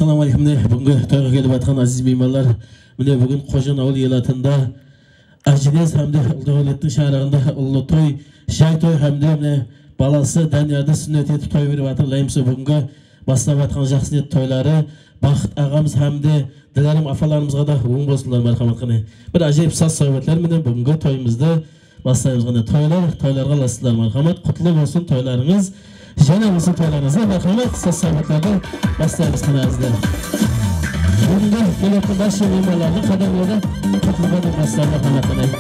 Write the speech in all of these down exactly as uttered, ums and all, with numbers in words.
Assalamu alaikum. Bugün toyga kelip atkan aziz mehmanlar, mine bugün Qo'shin Avul elatında Ajinez hamda Ulug'o'ylatning shahrida ulug' to'y, shay to'y hamda mine balasi Danyarda sunnat etib to'y berib atlaymiz. Bugungi boshlab atkan yaxshi niyat to'ylari Baxt ağamız hamda dilarim afalarimizga da o'ng bo'lsinlar, marhamat qiling. Bir ajoyib so'z sohbatlar mine bugungi to'yimizda boshlaymiz. To'ylar, to'ylarga lasizlar, marhamat. Qutlug' bo'lsin to'ylaringiz. Jana bo'lsin to'ylaringizga, marhamat. So'z sohbatlarda boshlaymiz qanazlar. Bunda kelayotgan barcha mehmonlarning qadamlarida qutlug' bo'lsin boshlaymiz, marhamat qiling.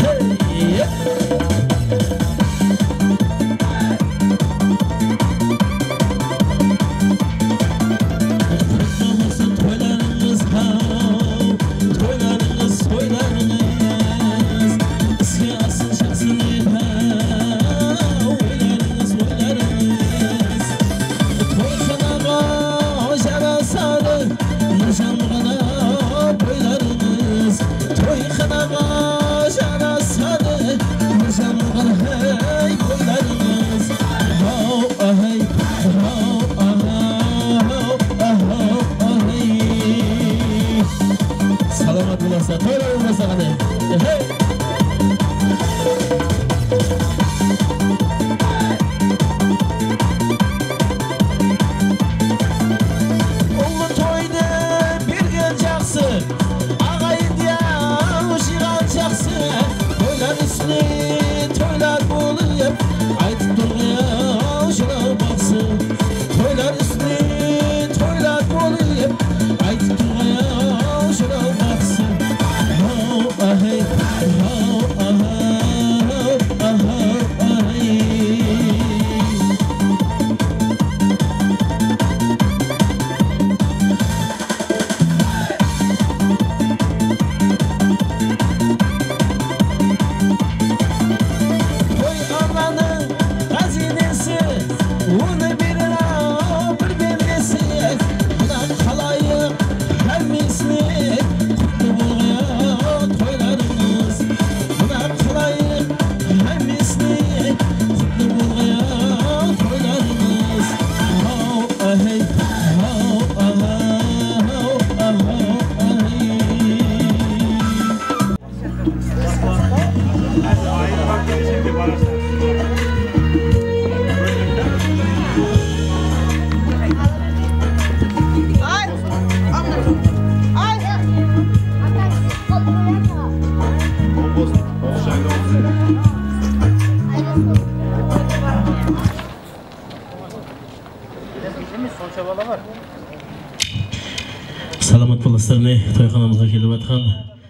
Salamat bo'lasizlar, to'yxonamizga kelib atgan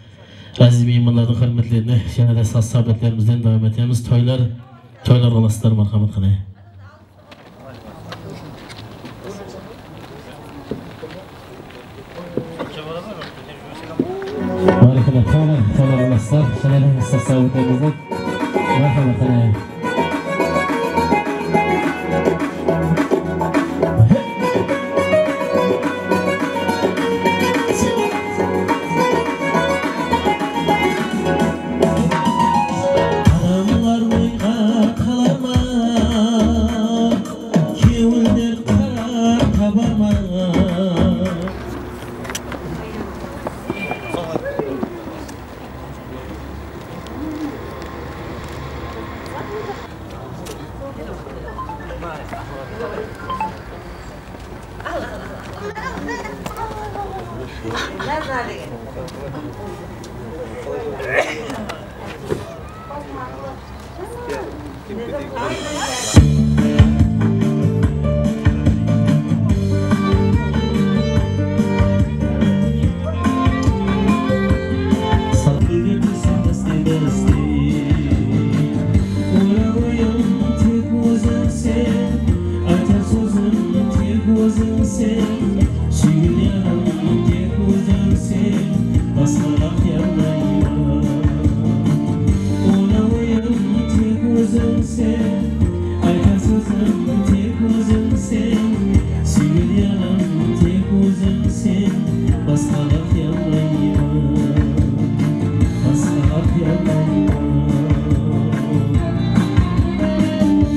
aziz mehmonlarning hurmatlarini yanada so'z sohbatlarimizdan davom etamiz. To'ylar, to'ylar olasizlar, marhamat qiling. Marhamat, to'ylar, to'ylar olasizlar, yanada so'z sohbatlarimizdan marhamat qiling.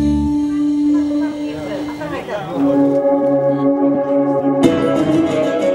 Thank you.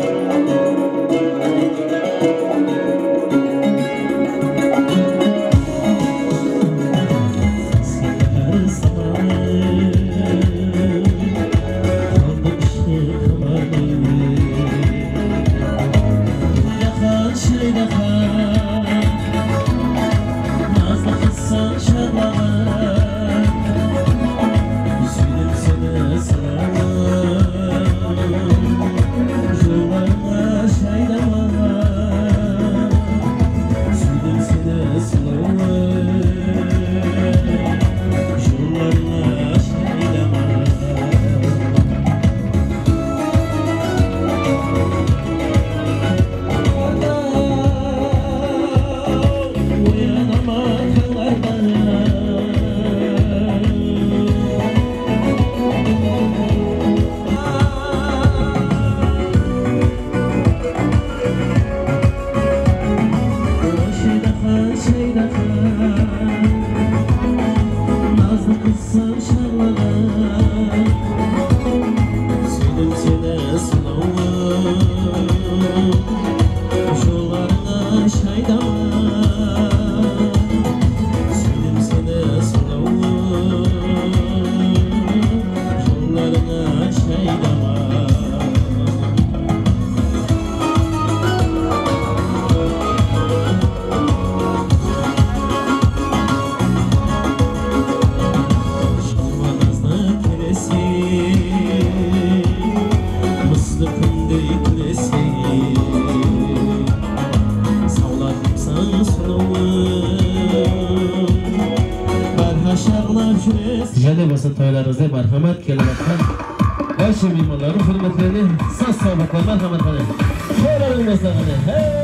Yana bo'lsa to'ylaringizda marhamat kelayotgan barcha mehmonlarning hurmatlarini sog' salomatlar marhamat qiling. To'ylaringiz bo'lsin.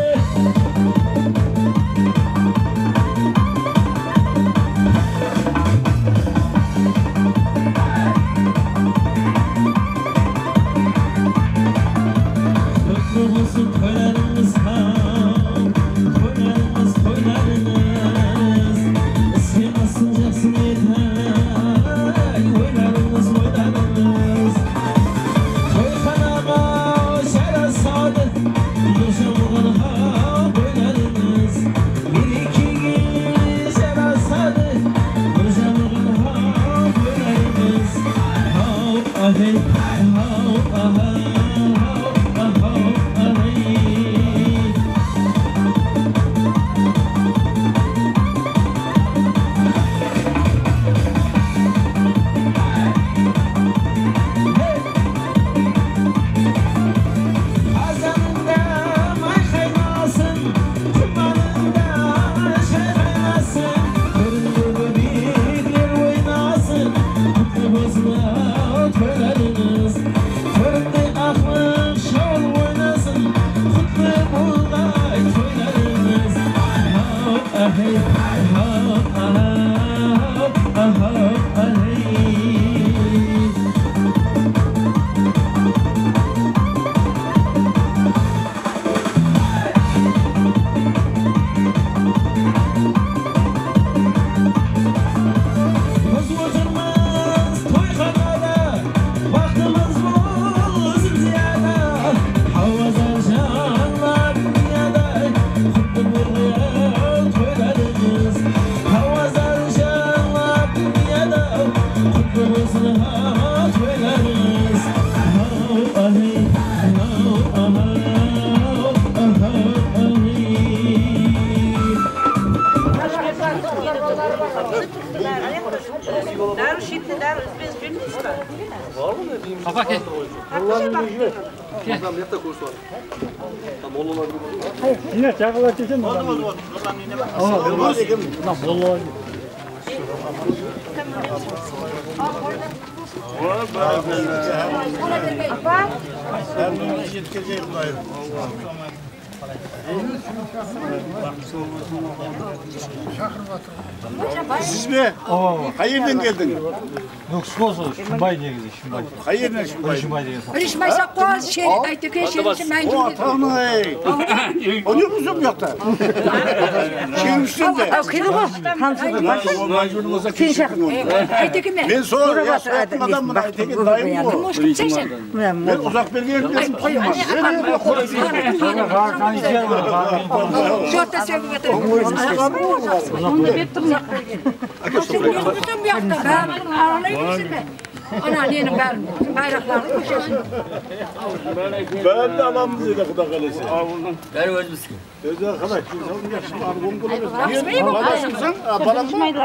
Yine çakalar çekin mi? Oldu oldu oldu. Olmaz ekim. Nasıl oldu? Apa? Ben bunu yetkileceğim dayı. Siz mi? Hayırdan geldin? Yok olsun. Şimbay diye gidiyor. Şimbay. Hayırdan Şimbay? Şimbay diye. Rişmay sakal şey aytıkı şey için ben O tanrı. Onu musun yokta? Şerifsin de. Akıllı mı? Ben sonra ya soğutmadan mı aytıkı dayım bu? Ben uzak bir yerim dedim. Kan içer mi? Şorta söylüyor. Onu da bittim. Akıllı mı? Ben ağlayayım mı? Ana nenin benim bayraklarını köşesin. Ben de alamız dedi Kuda Kalesi. Ben özümüz ki. Özel arkadaş, insanın yaşını argın bulabilirsin. Niye balasın sen? Balan mı?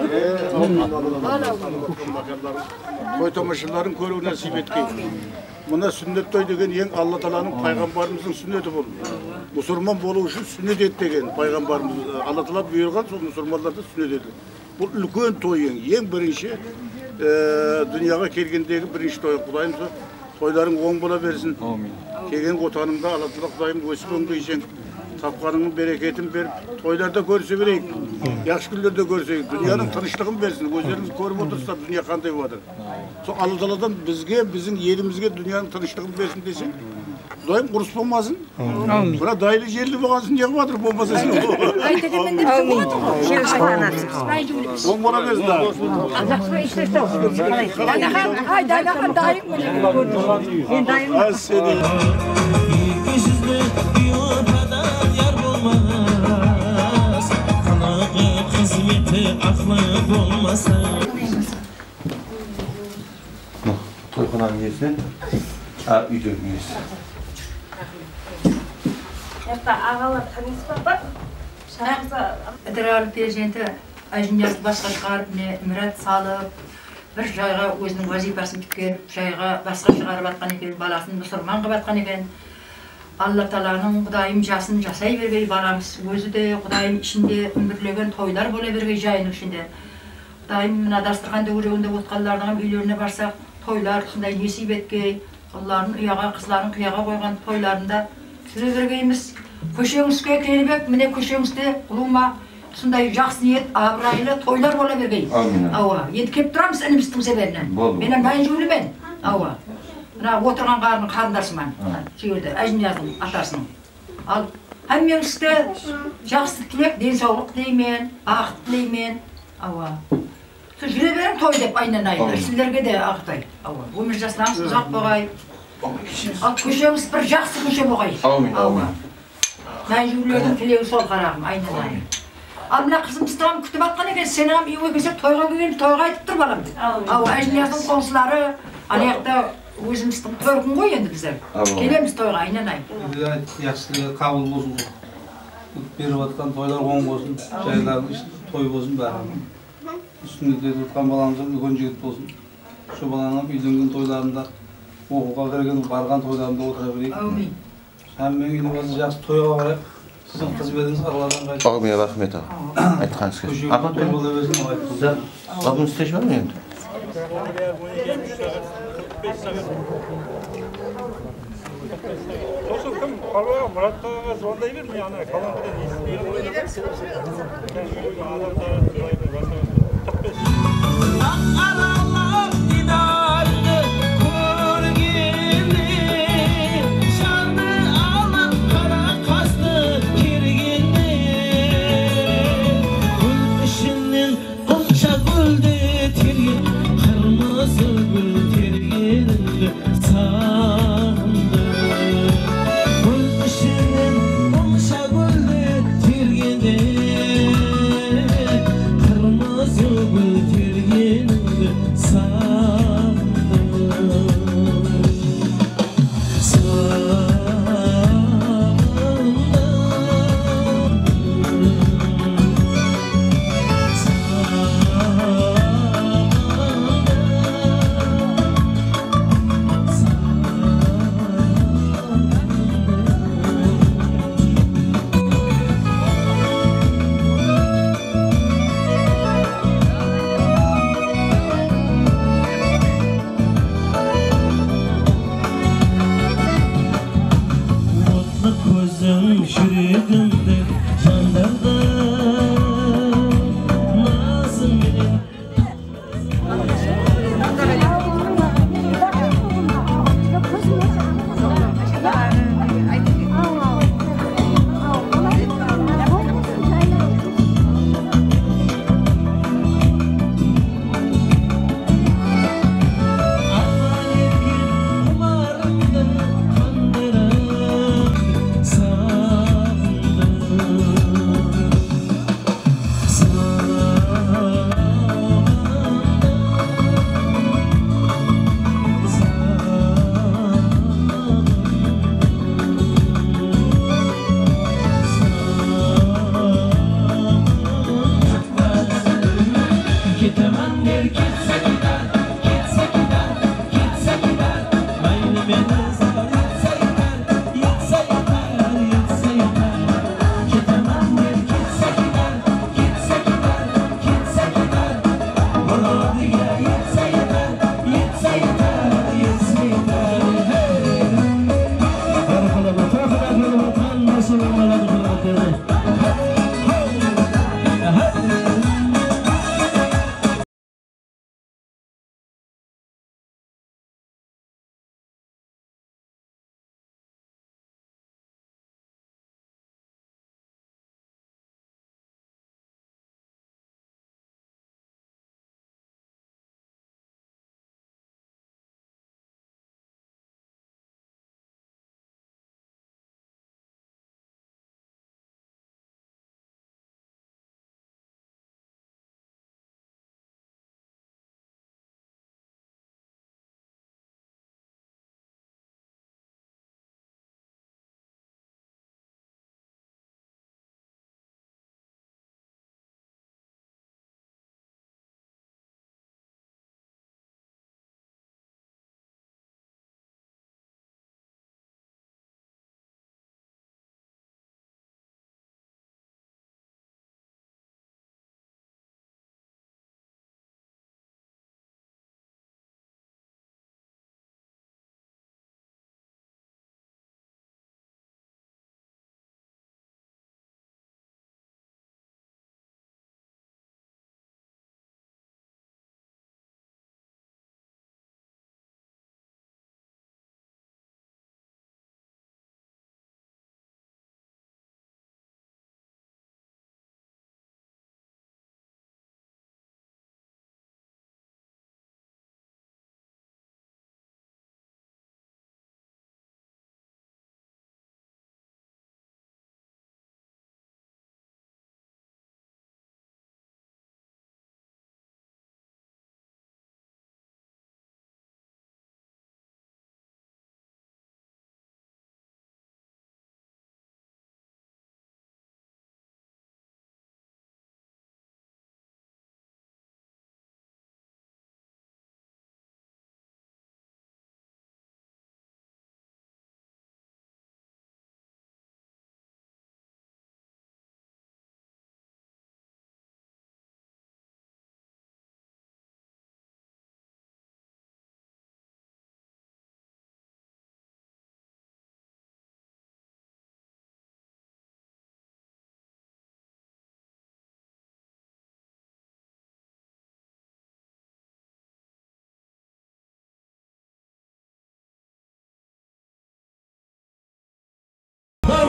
Toy tomaşırların koruğu nasip etki. Buna sünnet toy degen yen Allah Teala'nın paygamberimizin sünneti bol. Müslüman bolu üçün sünnet et degen paygamberimiz Allah Teala buyurgan son Müslümanlar da sünnet edilir. Bu ulkan toyun yen birinci dünyaya kelgendegi birinci toy. Kudayım toyların oң bola bersin. Amin. Kelgen kotanında Allah Teala Kudayım ösüp öngeysen. Tapkanının bereketin verip toylarda görse vereyim. Yaxşı günlerde görsek, dünyanın tanışlığını versin. Gözlerimiz görüp otursa dünya kanday vardır. So Allah Teala'dan bizge, bizim yerimizge dünyanın tanışlığını versin desin. Doyum kurus olmasın. Amin. Buna dayılı jelli boğazın yağı vardır bombasasını. Aytekin de bize bu. Şey sakanasız. Bombana versin daha. Allah'ına isterse olsun. Danahan, hay danahan dayım mı? Ben dayım. Az seni. Toyxonanın üyesi, үйдің üyesi. Federal prezidenti Ajniyazды басқа шығарып, мұрат салып, бір жайға өзінің вазипасын түкеріп, жайға басқа шығарып атқан екен, баласын мұсылман қылып атқан екен. Алла Таланың Құдайым жасын жасай бергей барамыз. Өзі де Құдайым ішінде үмірлеген тойлар бола бергей жайының ішінде. Құдайым мына дастырханда өрегінде отқанлардың үйлеріне барсақ, тойлар сондай несіп еткей, олардың ұяға, қызларын қияға қойған тойларында жүре бергейміз. Көшеңізге келбек, міне көшеңізде ұлыма сондай жақсы ниет, абырайлы тойлар бола бергей. Ауа, енді кеп тұрамыз ініміздің себебінен. Менен мән жүлімен. Ауа. Мына отырған қарының қарындарсыман. Сөйелді, Әжінияздың атасының. Ал, әммеңізді жақсы тілек, денсаулық тілеймен, бақыт тілеймен. Ауа. Жүре берем той деп айнан айын. Сіздерге де ағытай. Ауа. Өмір жасылаңыз ұзақ болғай. Ал, көшеміз бір жақсы көше болғай. Ауа. Мән жүрлердің тілегі сол қарағым, айнан айын. Ал, мына қызымыздығым күтіп атқан екен, сен ағым үйге келсек тойға келген, тойға айтып тұр балам. Ауа, Әжінияздың қонсылары, аяқта өзіміздің төркін ғой енді біздер. Келеміз тойға, айнан айын. Яқсылығы қабыл болсын. Беріп атқан тойлар оң болсын, жайлардың той болсын бәрі. Үстінде тұтқан баламыздың үлкен жігіт болсын. Şu баланың үйленген тойларында, оқуға кірген, барған тойларында отыра берейік. Әумин. Әммен үйдің басы жақсы тойға барайық. Sizin қызметіңіз Алладан қайтып. Ağabey rahmet ol. Aytqanız kelsin. Apa той бола берсін, айтты. Abimiz teş var mı endi? Olsun kim? Kalvaya Murat'a zorlayı vermiyor yani. Kalan bir de iyisi. Sun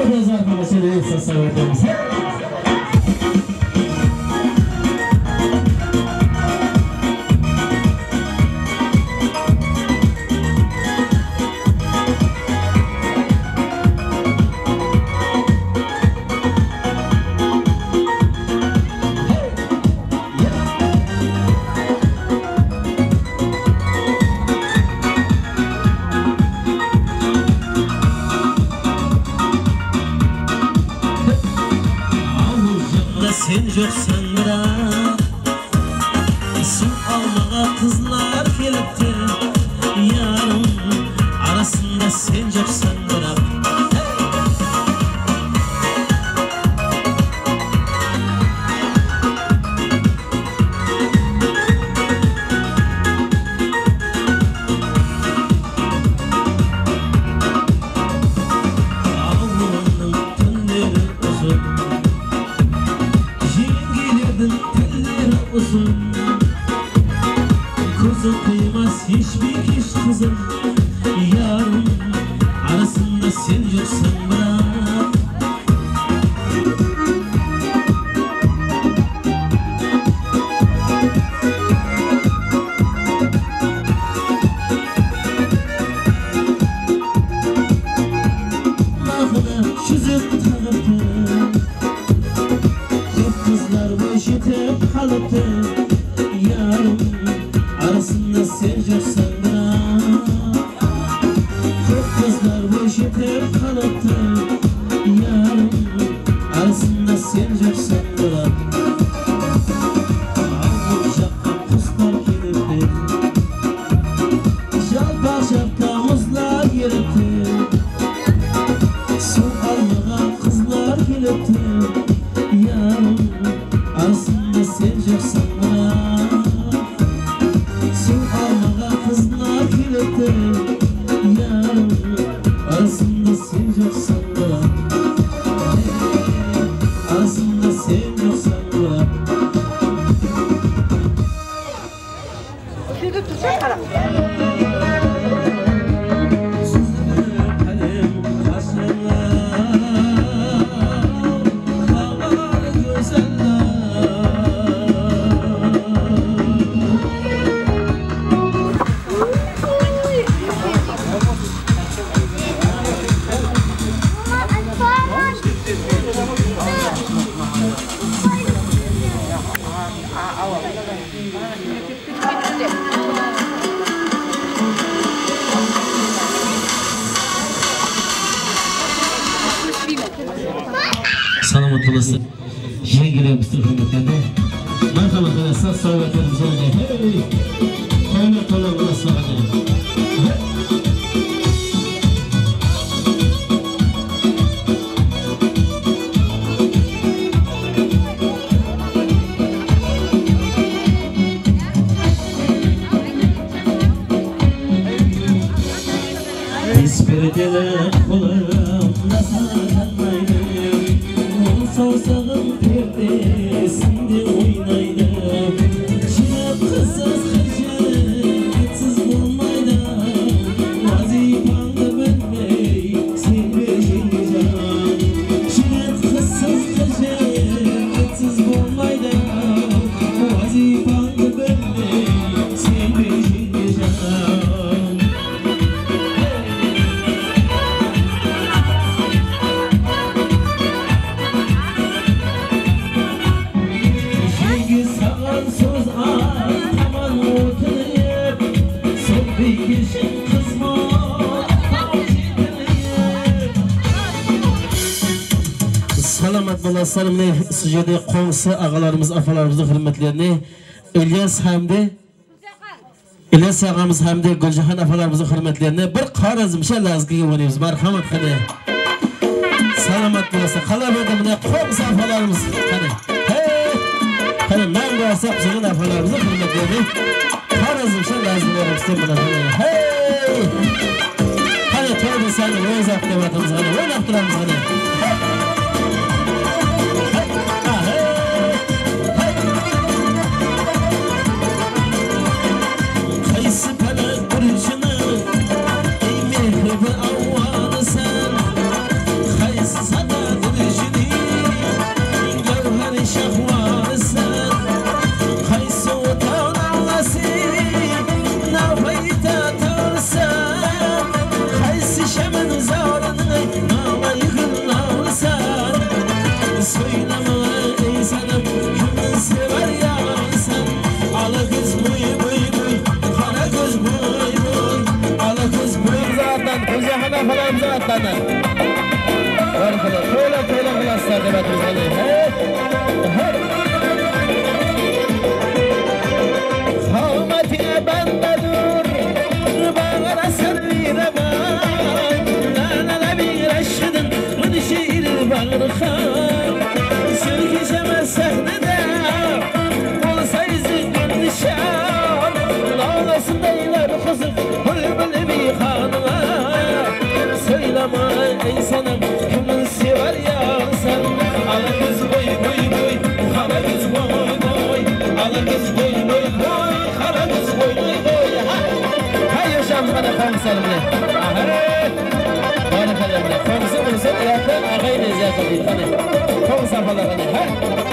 Biraz arkadaşlar neyse sağlıklarımız. Sen yoksan bırak su almağa kızlar gelipti yarım arasında sen yoksan bırak Avlunun tünleri uzun uzun Kuzu kıymaz hiçbir iş kızım yarım arasında sen yoksan bırak Lahına çizip tanıttı kızlar boş yetip kalıptı yarım arasında sen yoksan bırak Çok kızlar boş yetip kalıptı yarım arasında sen yoksan bırak Ağır şapka kızlar gelipti Şapka şapka muzlar gelipti Su almağa kızlar gelipti yarım arasında sen yoksan bırak Su almağa kızlar gelipti yarım arasında sen yoksan bırak Arasında sen yoksan bırak Şurada tutacak karam. Selamat olasın. Yengilerimizin hürmetlerine merhamet olasın. Sağlık ederim. Hey! Koyma koyma olasın. Biz perdeler kolarım nasıl Sorsağın perdesinde oynaydım Şirap kızsız hırcıksız olmaydım Vazifanı bölmey sen beşincan Şirap kızsız hırcıksız olmaydım Vazifanı bölmey sen beşincan Salamat bolasın ne sujede qo'ng'isi ağalarımız afalarımızın hürmetlerini İlyas hamdi İlyas ağamız hamdi Guljahan afalarımızın hürmetlerini bir qarazım şallazgiga o'ynaymiz marhamat qani salamat bolasın qalaverdi buni qo'ng'isi afalarımız qani hey qani nam bo'lsa bizning afalarımızın hürmetlerini qarazim shallazgiga o'ynaymiz bilan hey qani to'g'ri sani o'z aqtibatimiz qani o'ynab turamiz qani Sen ana. Barkala, to'la to'la qilasizlar deb aytamiz ana. Hurmatiga bandadur, bag'ara sirviraman. La'nala birashidin, min she'r bag'rixan. Sirkishamas sahnada, bo'lsa izingdan nishon. Lolasidaylar qiziq, bulbul bixonima. Söyleme ey sanam, kimin sever ya sen. Ala kız boy boy boy, kara kız boy boy. Ala kız boy boy boy, kara kız boy boy boy. Hay yaşam bana komşularımla. Bana kalemle. Komşu olursa ileride ağayla ziyafet edin. Hadi. Komşu falan hadi. Ha?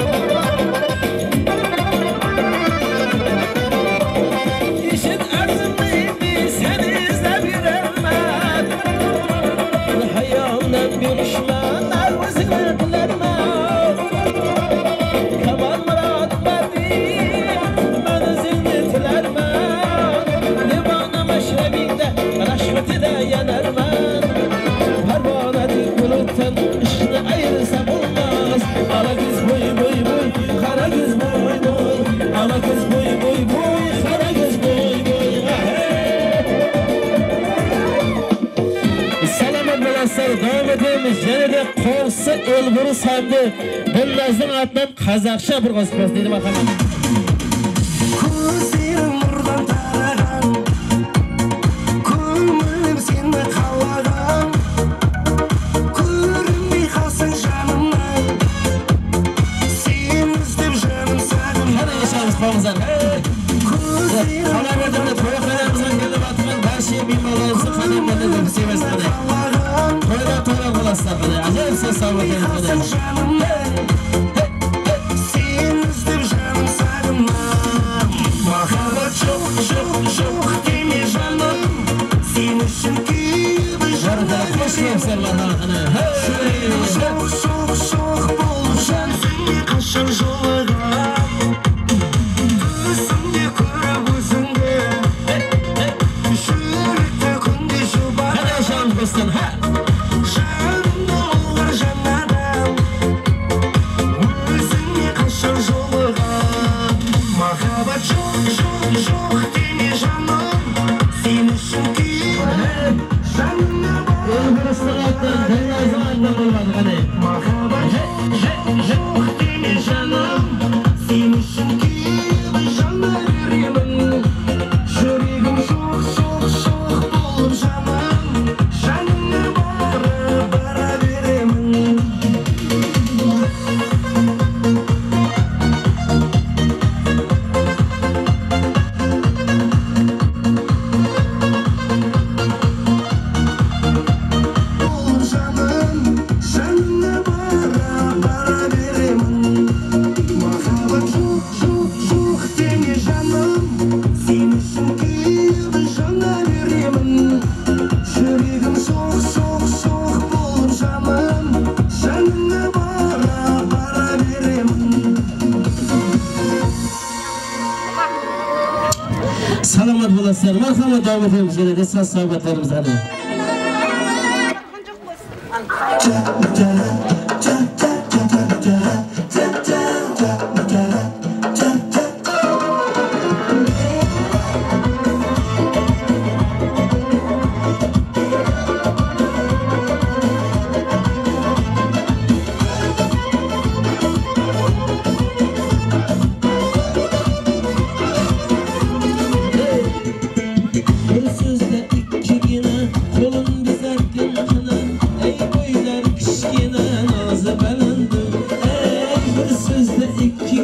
İşin arzum neydi seni izle bir elmen. Hayalden görüşmen arvazını dilermen. Kamal murat verdim ben özünü dilermen. Limanı meşrebinde raşveti de yenermen. Pervane dik buluttan ışını ayırsa bulmaz. Ala kız boy boy boy, kara kız boy boy. Ala kız boy boy boy, kara kız boy boy. Selamet belaslar devam edemiz. Yine de Korsu Elburu Samdi Bunlazın adından Kazakça bir gospel dedi bakalım. Kuzim nurdan taragan, kulmum seni kallagan. Көрінбей қалсаң жанымнан, сені іздеп жаным сағым. Hadi yaşamız kolumuzdan. Kala verdiğimde toya kalemizden gelip atılan her şeyi mimarlarımızın kalemlerine de sevmesin hadi. Toyla toyla kolaslar hadi. Acayip ses sağlık edin hadi. Сені іздеп жаным сағынам. Махаббат жоқ, жоқ, жоқ деме жаным. Сен үшін күйді жаным. Hoş geldin bana hadi. Жоқ, жоқ, жоқ болып жан сенде қашан жолығам. Көзімде көріп өзіңді, жүректі күнде жұбатам. Hadi yaşamız dostum. Жанымда олар жанарам, өзіңе қашан жолығам. Махаббат жоқ, жоқ, жоқ деме жаным. Сен үшін күйдім, жанымда бар. Elburu Sırat'tan Deniz'in adından olmadı hadi. Махаббат жоқ, жоқ, жоқ деме жаным. Сен үшін күйдім, жана беремін. Жүрегім жоқ, жоқ, жоқ болып жаным. Жаныңа барып бара беремін. Болып жаным, жаныңа барып бара беремін. Махаббат жоқ, жоқ, жоқ деме жаным. Сен үшін күйдім, жана беремін. Жүрегім соқ, соқ, соқ болып жаным. Жаныңа барып бара беремін. Selamat bulaslar. Marhamat devam edemiz. Yine de saz sohbetlerimiz hadi. Bir sözde iki yine kolun bizerken kına. Ey boylar kışkine nazı belendim. Ey bir sözde iki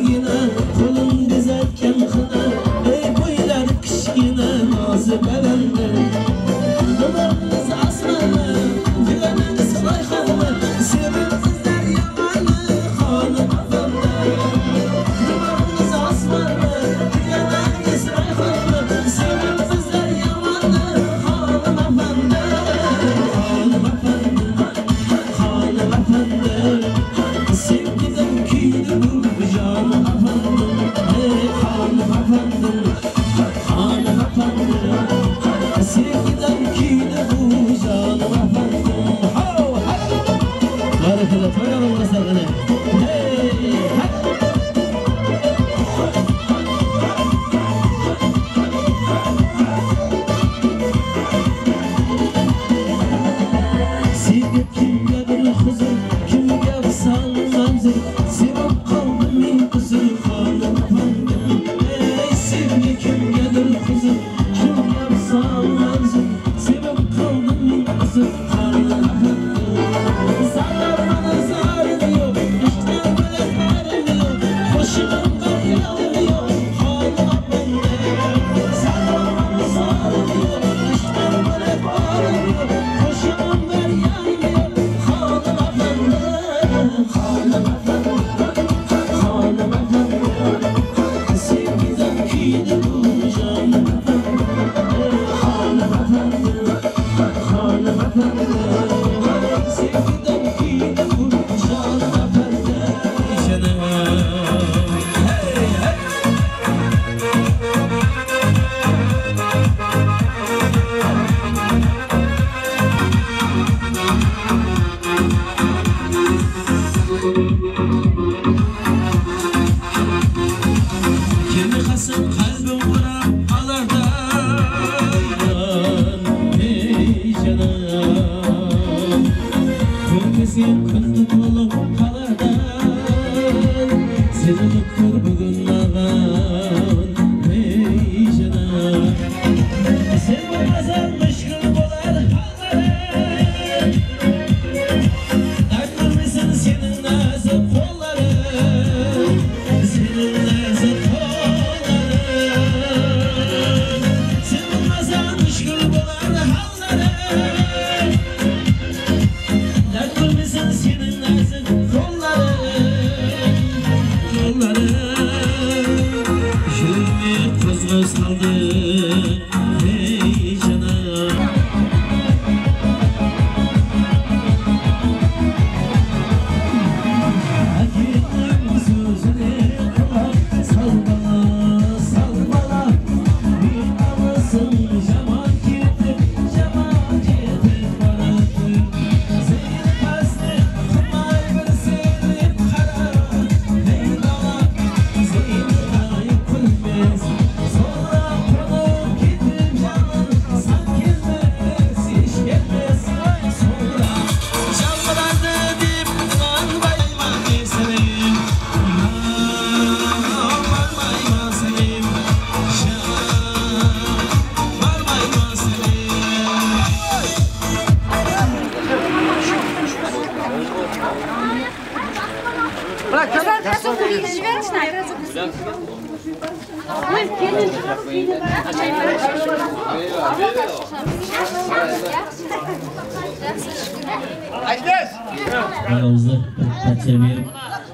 Aramızda parça verip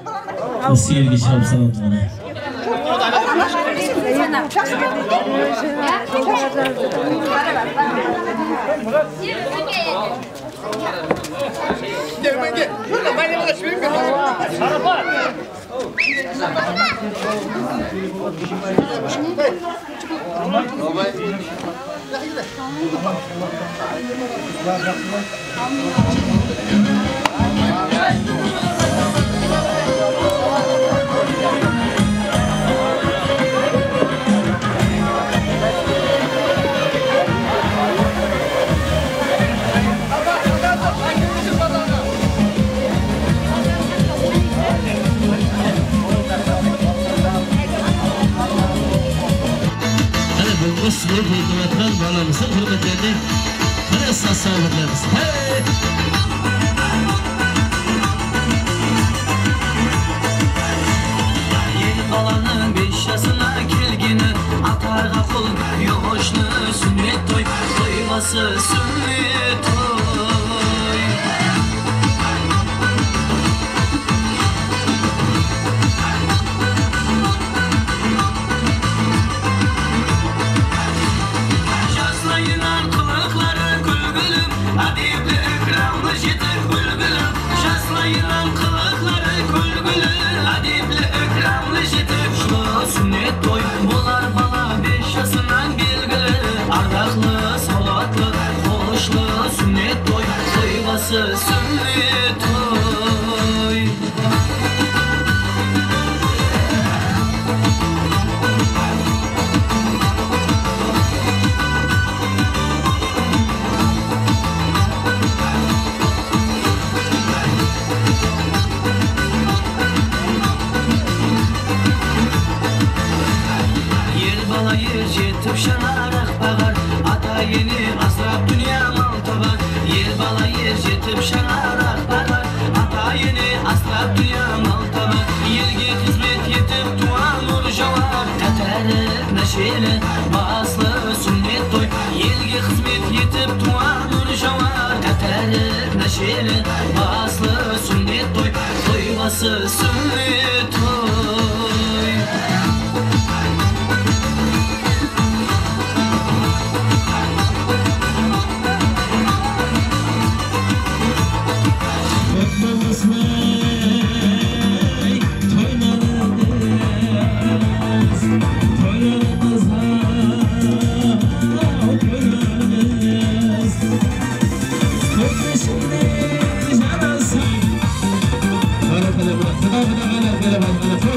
siyerge çıkarıp salam sana. Osman Hikmet'ten balamızın hürmetlerini kare sağlıklarımız. Hey! Yeni balanın beş yaşına kelgini atarga kul yoğuşlu sünnet toy toyması sünnet toy. Sünnet toy bular bala beş yaşından belgili ardaqlı salatlı qo'shli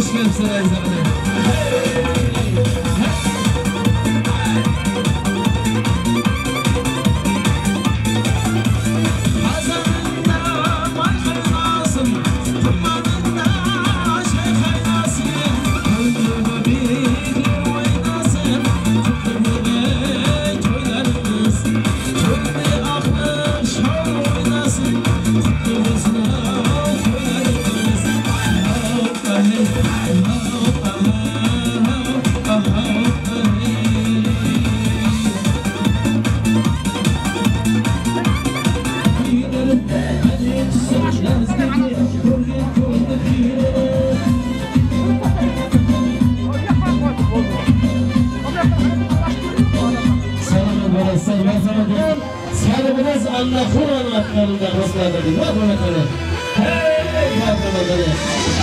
hoş gelipsiz Ayza'na. Sarımız Allah'ın anlatlarında rastladık. Bak bakalım. Hey, bak bakalım.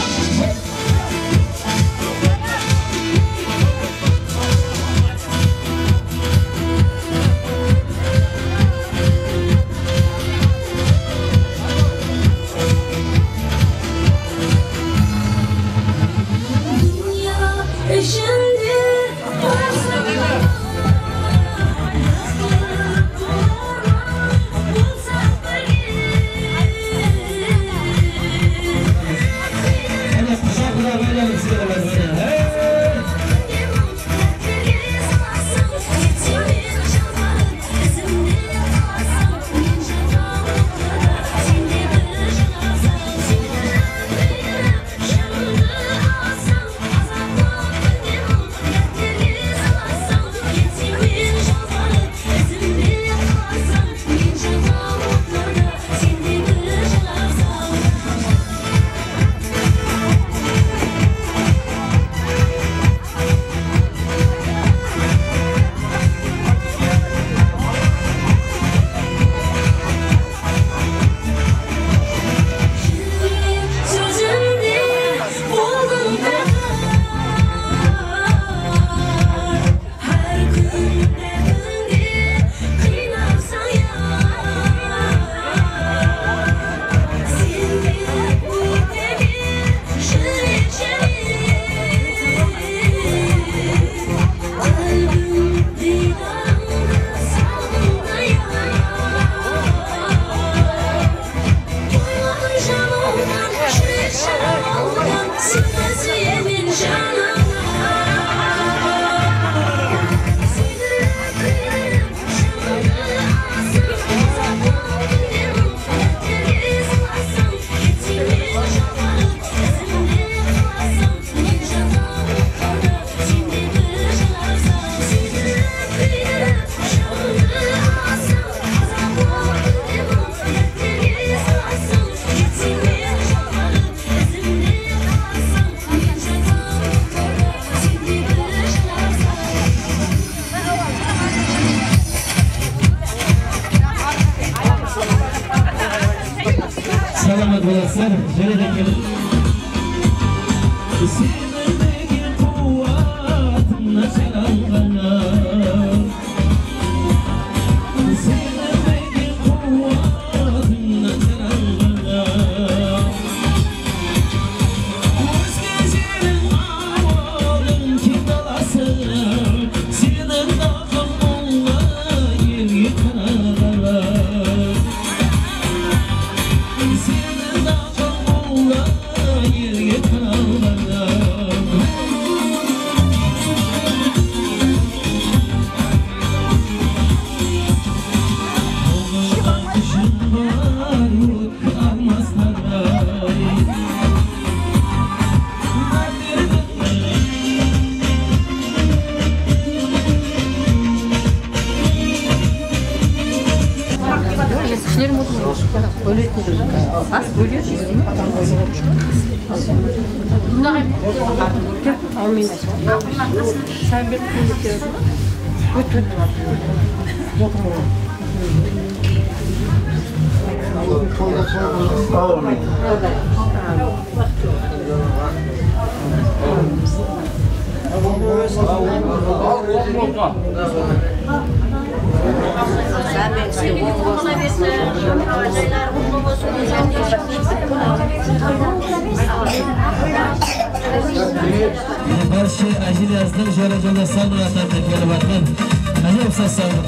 Selamat belasan, jadi deket. Sendiri kuat nasalangana. Sendiri kuat nasalangana. Özgeçerin ağalın kidalasına, senin dağılmanla yer yıkanara. Az bölüyor işte. Sen bir kuyruk yazın. Tut tut. Yok mu? Sen ben istiyorum. Ona versin. Şeyler bulmamı söyleyeceğim. Barşı acil yazdım şöyle şöyle salma atar tekeli bakın. Hani yoksa salma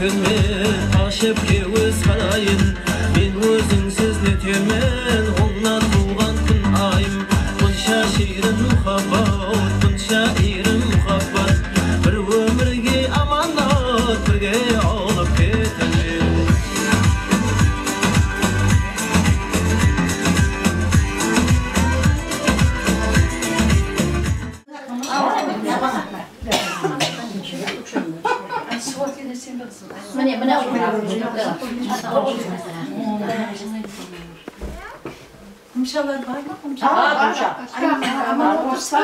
Gönlümün aşıp keviz kalayın Ben özünsüz netemen Ondan doğan kun ayım Bunşa şiirin muhabbat Bunşa irin muhabbat Bir ömürge amanat Birge alıp ketemen Mene mene Kumşalar var mı? Aa, kumşa. Ama olursa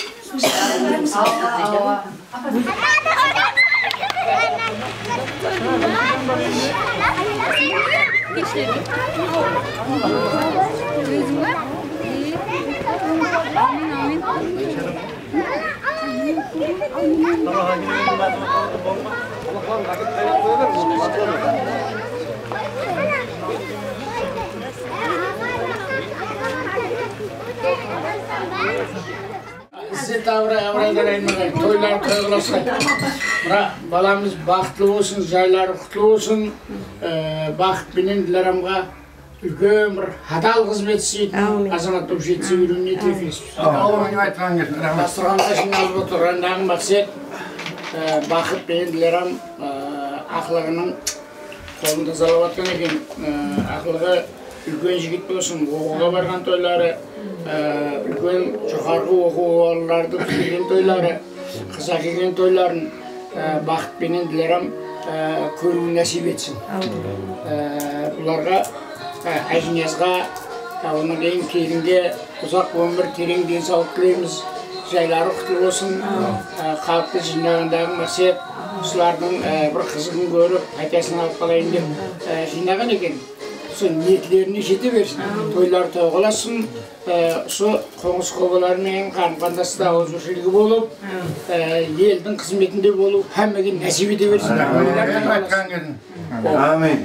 Size davra yavradan ayınmagay, toylar kıyılasın. Bura balamız baxtlı olsun, jayları kutlu olsun. Baxt binin dilerimga ülkön bir hadal hizmet etsin. Azamat top jetsin, ürünü tefes. Allah'ın aytkan gelsin. Dasturxanda şimdi alып otur, randan maksat Baxt binin dilerim axlığının kolunda zalavatkan eken. Axlığı ülkön jigit olsun, oğuğa bargan toylары, ülkön çoxargı oğuğalarda tüygen toylары, kısa kegen toyların Baxt binin dilerim көрүү nasip etsin. Ularga Ajniyazga onun en kerinde uzak ömür tereң денсаулық тілейміз. Жайлары құтты болсын. Халықты жинағындағы мақсат осылардың бір қызығын көріп, қайтасын алып қалайын деп жинаған екен. Сол ниетлеріне жете берсін. Тойлар тоғыласын. Сол қоңыз қобаларымен қарым-қатынасты ауызбіршілігі болып, елдің қызметінде болу һәммеге нәсіп ете берсін. Aytkan gelsin. Amin.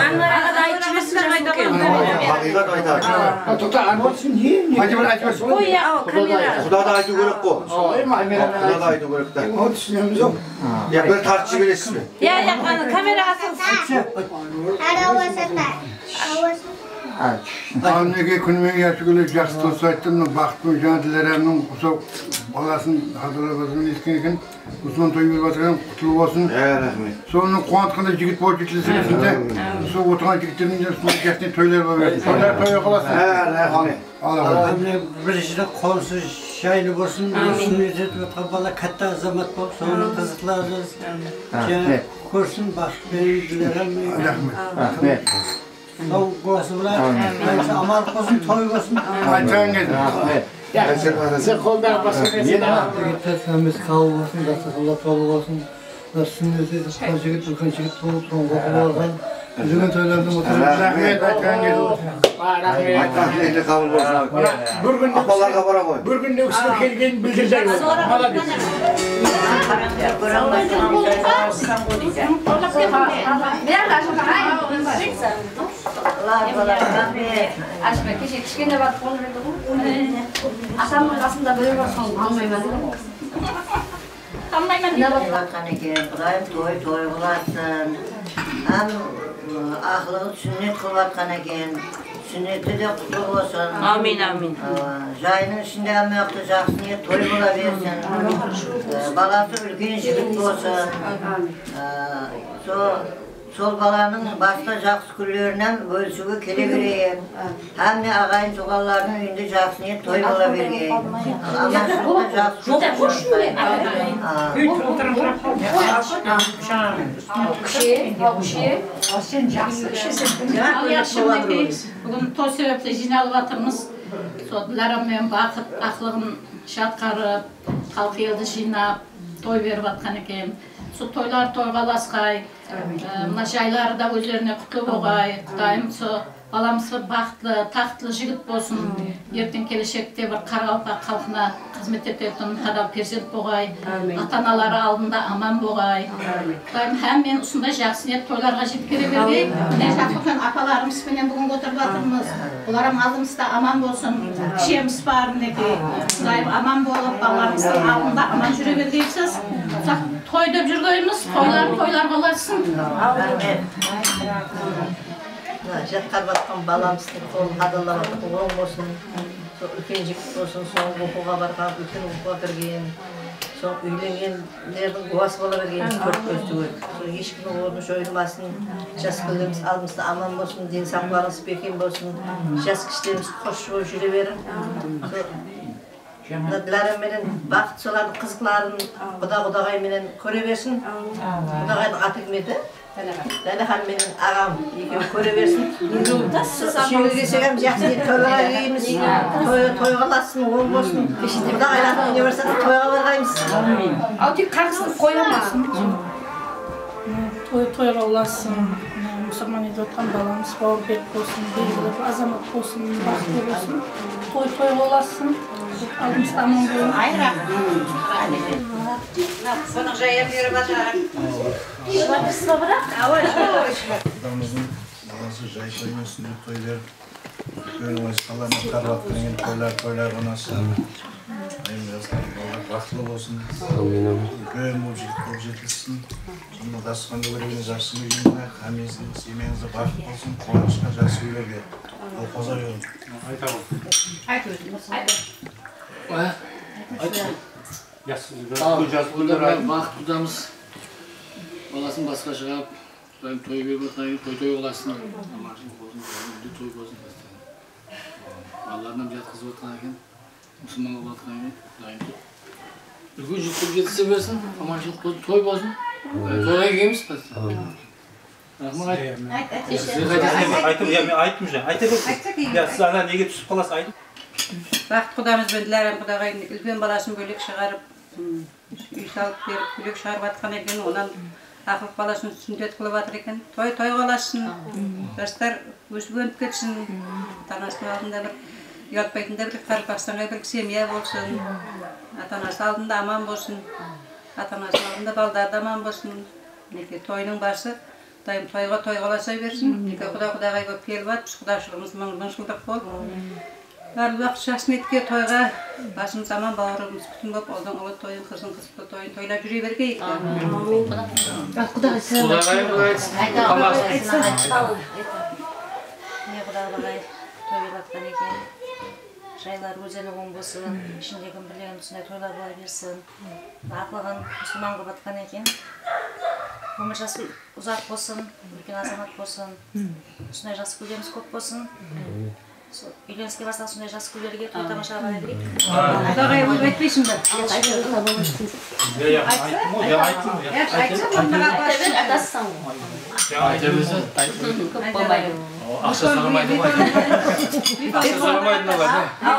Hakikat aytar. To'xta, anlatsin ne? Hadi bir aytmasın. Xudo da aytib ko'rib qo'y. Xudo da aytib ko'rib da. O tushunamiz yo'q. Ya bir tartışib berasizmi? Ya ya kamera asılsın. Annege күнмен yaşıgülü жақсы тосы айттым, бақыттың жаңа тілерімнің құсау баласын hazırlamasını ескенген, Усман той беріп жатырған құтылы болсын. Соның қуантқанда жігіт болып жетілсіңізінде, сол отырған жігіттердің жасында жақсы тойлар бар берсін. Тойлар тойы қаласын. Біріншіден қонсыз жайлы болсын, сүннет етіп отқан бала қатты азамат болып, соның қызықлары көрсін, бақытпен dilерім. Рахмет. Soğuk olsun bula, amal olsun, toy olsun. Aytkan gelsin. Sen koldan başka neyse daha. Yetmez kavga olsun, Allah tolu olsun. Sünneti, kan çekip, kan çekip, tolu, tolu, okulardan. Üzgün toylardan oturun. Rahmet, aytkan gelsin. Rahmet. Aytkan gelsin, kabul olsun. Apalarga bara koy. Bir gün öksürük kelgeni bildirler. Hala bir. Aşma keşke kişkende bak kol verdi bu. Asamın aslında böyle var son almaymadı. Almaymadı. Ne bakkan eken, Kudayım toy toy kılatsın. Hem ahlığı sünnet kılatkan eken, sünneti de kutlu olsun. Amin amin. Jayının içinde hem yoktu jaksınıya toy bula versin. Balası ülkenin jigit olsun. Sol balanın başka jaksı küllerinden bölüşüge kele vereyim. Hem de ağayın soğallarının önünde jaksınıya toy bula vereyim. Ama şurada jaksı küllerinden. Bugün toy sebeple jinalıp atırmız. Sodlarımın bakıp, aklığın şatkarıp, halkı yıldı jinap, toy verip atkan eken. Su toylar toygalasqay, mına jayları da özlerine kutlu boğay. Kudayım su balamızı baxtlı, taxtlı jigit bolsun. Erten kelешекте bir Qaraqalpaq xalqına xizmet etетін hadal перзент boğay. Ата-аналары алдында aman boğay. Kudayım hem men usunda жақсы ниет toylarga жеткере бергей. Mine жақсылықпен апаларымыз менен бүгін отырып жатырмыз. Оларым алдымызда aman bolsun. Kişemiz бар мінекей. Kudayım aman болып, балаларымыздың алдында aman жүре бергейсіз. той деп жүргенimiz toylar toylar қаласын. Жатқарып жатқан баламыздың қолын қадалап жатқан оң болсын, үлкен жігіт болсын, соң оқуға барған, үлкен оқуға кірген, соң үйленгендердің дуасы бола берген көріп көзді көріп. Сол ешкімнің орны жойылмасын, жас күндеріміз алдымызда аман болсын, денсаулығымыз бекем болсын, жас кішілеріміз қош болып жүре берін. Dilerim benim vakit solan kızlarının Kuda Kudagay benim köre versin. Kudagay'ın atı hikmeti. Delihan benim ağam köre versin. Şimdi geçelim yaxşı toyga giyimiz. Toyga lasın, oğul bolsun. Kudagay'ın üniversitede toyga vargayımız. Auti kalksın koyamazsın. Toy toyga olasın. Müslüman edotkan balamız Baurbek olsun, belgili azamat olsun, bakır olsun. Toy toyga olasın. Aldımızda aman boyun. Ayrak. Bunu jaya bir batar. İşler kısma bırak. Kudamızın balası jay toyun üstünde toy verip Gönül vazifelerini karvattıran toylar toylar onası. Ayın yazdan Allah vakılı olsun. Gönül mucit mucitlısın. Şimdi dasıkandı göreviniz arsın uyumuna. Hamiyizin semenize bakıp olsun. Konuşma jası üylerge. O koza yorum. Aytalım. Burada vakit tutamız balasın başka çıkıp ben toy bir bakayım toy toy olasın amaçlı olsun bir toy olsun Allah'ın bir kız oturarken Müslüman oturarken daim Ülkü ciddi ciddi seversin amaçlı toy olsun toya giymiş Rahman ayt. Aytım ya men aytmayacağım. Ayta bek. Ya siz ana nege түсіп қаласыз aytın. Vaqt Kudamız ben dilerim Kudagay'ın ülken balasını bölük çıkarıp üy salıp berip bölük çıkarıp atkan eken ondan akılıp balasını sünnet kılıp atır eken toy toy kalasın yaşlar ösüp önüp ketsin atanasının aldında bir yatpaytında bir Karpakistan'a bir semya bolsun atanası aldında aman bolsun atanası aldında balдар da aman bolsun neke toyunun başı daim toyga toy kalasa versin neke Kuda Kudagay köp kelip atmış Kudaşılığımız mıngıldak bol Her vaqt şahsnetke toyga başımız aman bağırımız bütün bop oldan ola toyun kızın kızı toyun toylap jüre bergeyik. Amin. Kudagay selam. Kudagay Kudagay. Ne Kudagay toylatkan eken. Жайлар өзені оң болсын, ішіндегі білген үстіне тойлар бола берсін. Ақылығын Müslüman қылып атқан екен. Өмір жасы ұзақ болсын, үлкен азамат болсын. Үстіне жасы күлдеріміз көп болсын. Үйленіске барсақ сондай жас күйлерге той тамаша бара берейік. Kudagay bu etmeysin ben. Ya ya aytım o ya aytım ya. Aytım onlara başın. Ya aytımızı. Көп болмайды. Ақша сұрамайды ма? Ақша сұрамайды ма?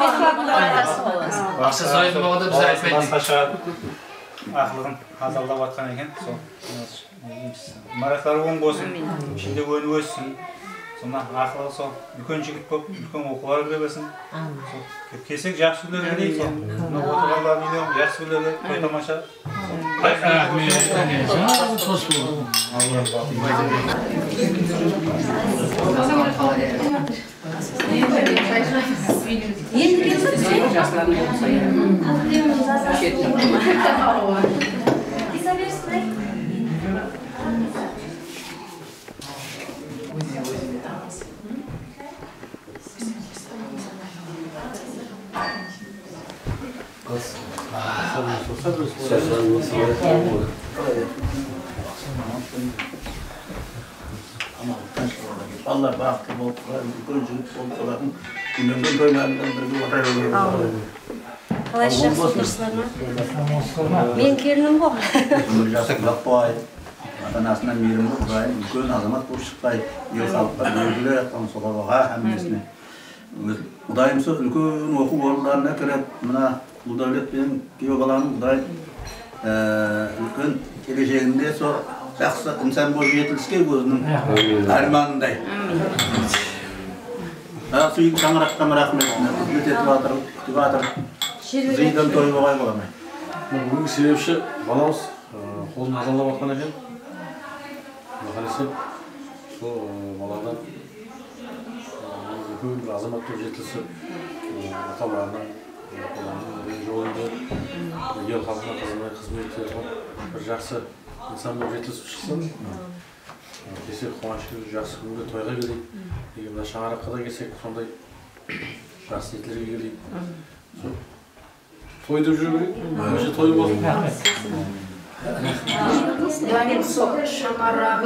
Ақша сұрайтын болғанда біз айтпайды. Басқаша ақылығын азалдап жатқан екен. Сол марақтары оң болсын, ішінде өні өссін. Сонда ақылы сол үлкен жігіт болып, үлкен оқулар кіре берсін. Кесек жақсы күйлерге дейік сол. Отырғандар миллион жақсы күйлерге той тамаша. Allah baktı bu görücülük olduların günümün toylarından bir otarıyor. Қалай жақсыларсыздар ма? Мен келінім ғой. Өмір жасық бақпай, ата-анасынан мейірімді құрайын, үлкен азамат болып шықпай, ел халыққа белгілі жатқан соларға әммесіне. Құдайым сол үлкен оқу орындарына кіріп, мына Ұлдәулет пен күйеу баланың Құдай үлкен келешегінде сол жақсы инсан болып жетіліске өзінің арманындай. Сүйік шаңыраққа рахмет, үміт етіп жатыр, күтіп жатыр. Зейден той болғай боламай. Бүгінгі себепші баламыз қолын азалап жатқан екен. Мақалесі сол баладан үлкен бір азамат болып жетілісіп, ата-баланың жолында ел халқына қызмет етіп бір жақсы insan болып жетілісіп шықсын. Десек қуанышты жақсы күнге тойға келейік. Егер мына шаңыраққа да келсек сондай жақсы нетілерге келейік. Той деп жүру керек. Өзі той болсын. Дайым шаңарақ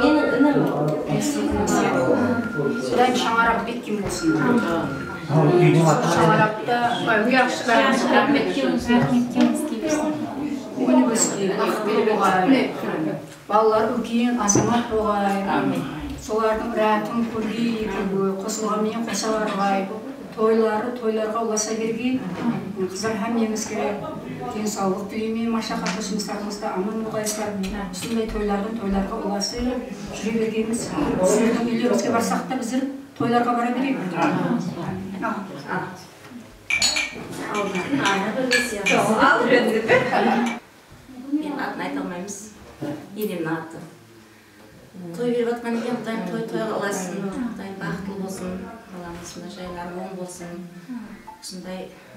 Дайым шаңарақ беткен болсын. Шаңарақта балалар үлкен азамат болғай, солардың рәтін көргей, қосылғанмен қоса барғай, тойлары тойларға ұласа бергей, қыздар әмеміз керек, денсаулық тілеймен, машақаты жұмыстарымызда аман болғайсыздар, сондай тойлардың тойларға ұласы жүре бергеніміз, сіздердің үйлеріңізге барсақ та біздер тойларға бара берейік. Мен атын айта алмаймыз, енемнің аты. Той беріп жатқан екен, Құдайым той тойға ұласын, Құдайым бақытты болсын, баламызында жайлары оң болсын. Осындай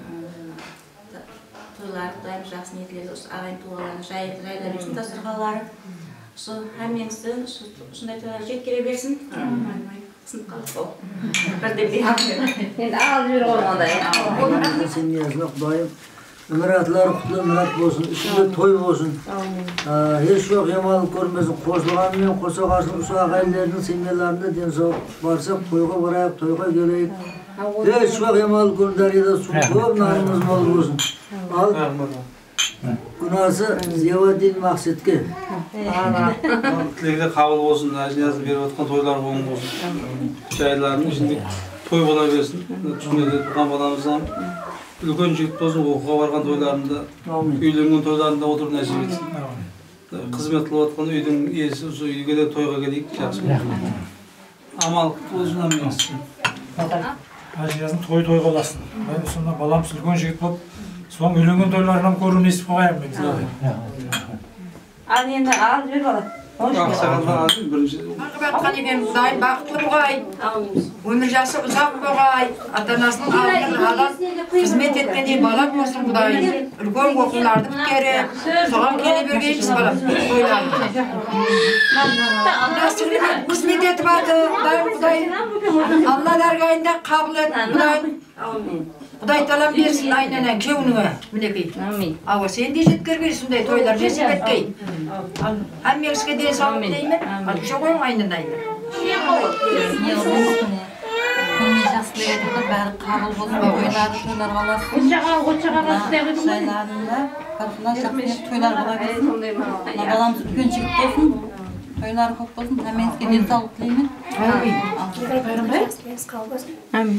тойлар Құдайым жақсы ниетіледі, ағайын туғаларын жайлар берсін, дастарханалары. Әмеңізді осындай тойлар жеткере берсін. Сынып қалып ол. Бірде бей енді алып жүр қолмандай. Сен ниязына Құдайым Ümratlari qutlu ümrat bo'lsin, ishida to'y bo'lsin. Hech yo'q yomonlik ko'rmasin. Qo'shilganmen, qo'sa qo'shilib shu aqaylarning semyalarida densoq borsak, to'yga boraylik, to'yga kelaylik. Hech yo'q yomonlik ko'rdarida suv ko'p narimiz mol bo'lsin. Al. Günahsı ziyavatin maqsadga. Tilekler qabul bo'lsin, ajnazı berib atgan to'ylar bo'lsin bo'lsin. Jaylarning içinde to'y bo'la bersin. Tushunadi, turgan bolamizdan үлкен жігіт болсын, оқуға барған тойларында, үйленген тойларында отырып нәсіп етсін. Қызмет қылып жатқан үйдің иесі, осы үйге де тойға келейік, жақсы болсын. Амалық болсын, амеңізсін. Ажиясын той-тойға оласын. Сонда баламыз үлкен жігіт болып, соң үйленген тойларынан көру несіп қояйын мен. Ал енді алып жүр бала. Батқан екен, Құдайым бақытлы болғай, өмір жасы ұзақ болғай, ата-анасының алдынан алып қызмет еткендей бала болсын Құдайым. Үлкен оқуларды біткеріп, соған келе бергейміз балам. Қызмет етіп аты, Құдайым, Алла дәргайында қабыл ет, Құдайым. Құдай талап берсін айнанан кеуініңе, мінекей. Ауы, сен де жеткерге сондай тойлар жесіп еткей. Әммеңізге ден сауып деймін, алып қойың айнанай. Көңіл жақсылық етіп, бәрі қабыл болсын, тойларды тойлар қаласын. Жайларында, қалқына жақсылық тойлар қала берсін. Баламыз үлкен жігіт болсын, тойлары көп болсын, әмеңізге ден сауып деймін. Әмін.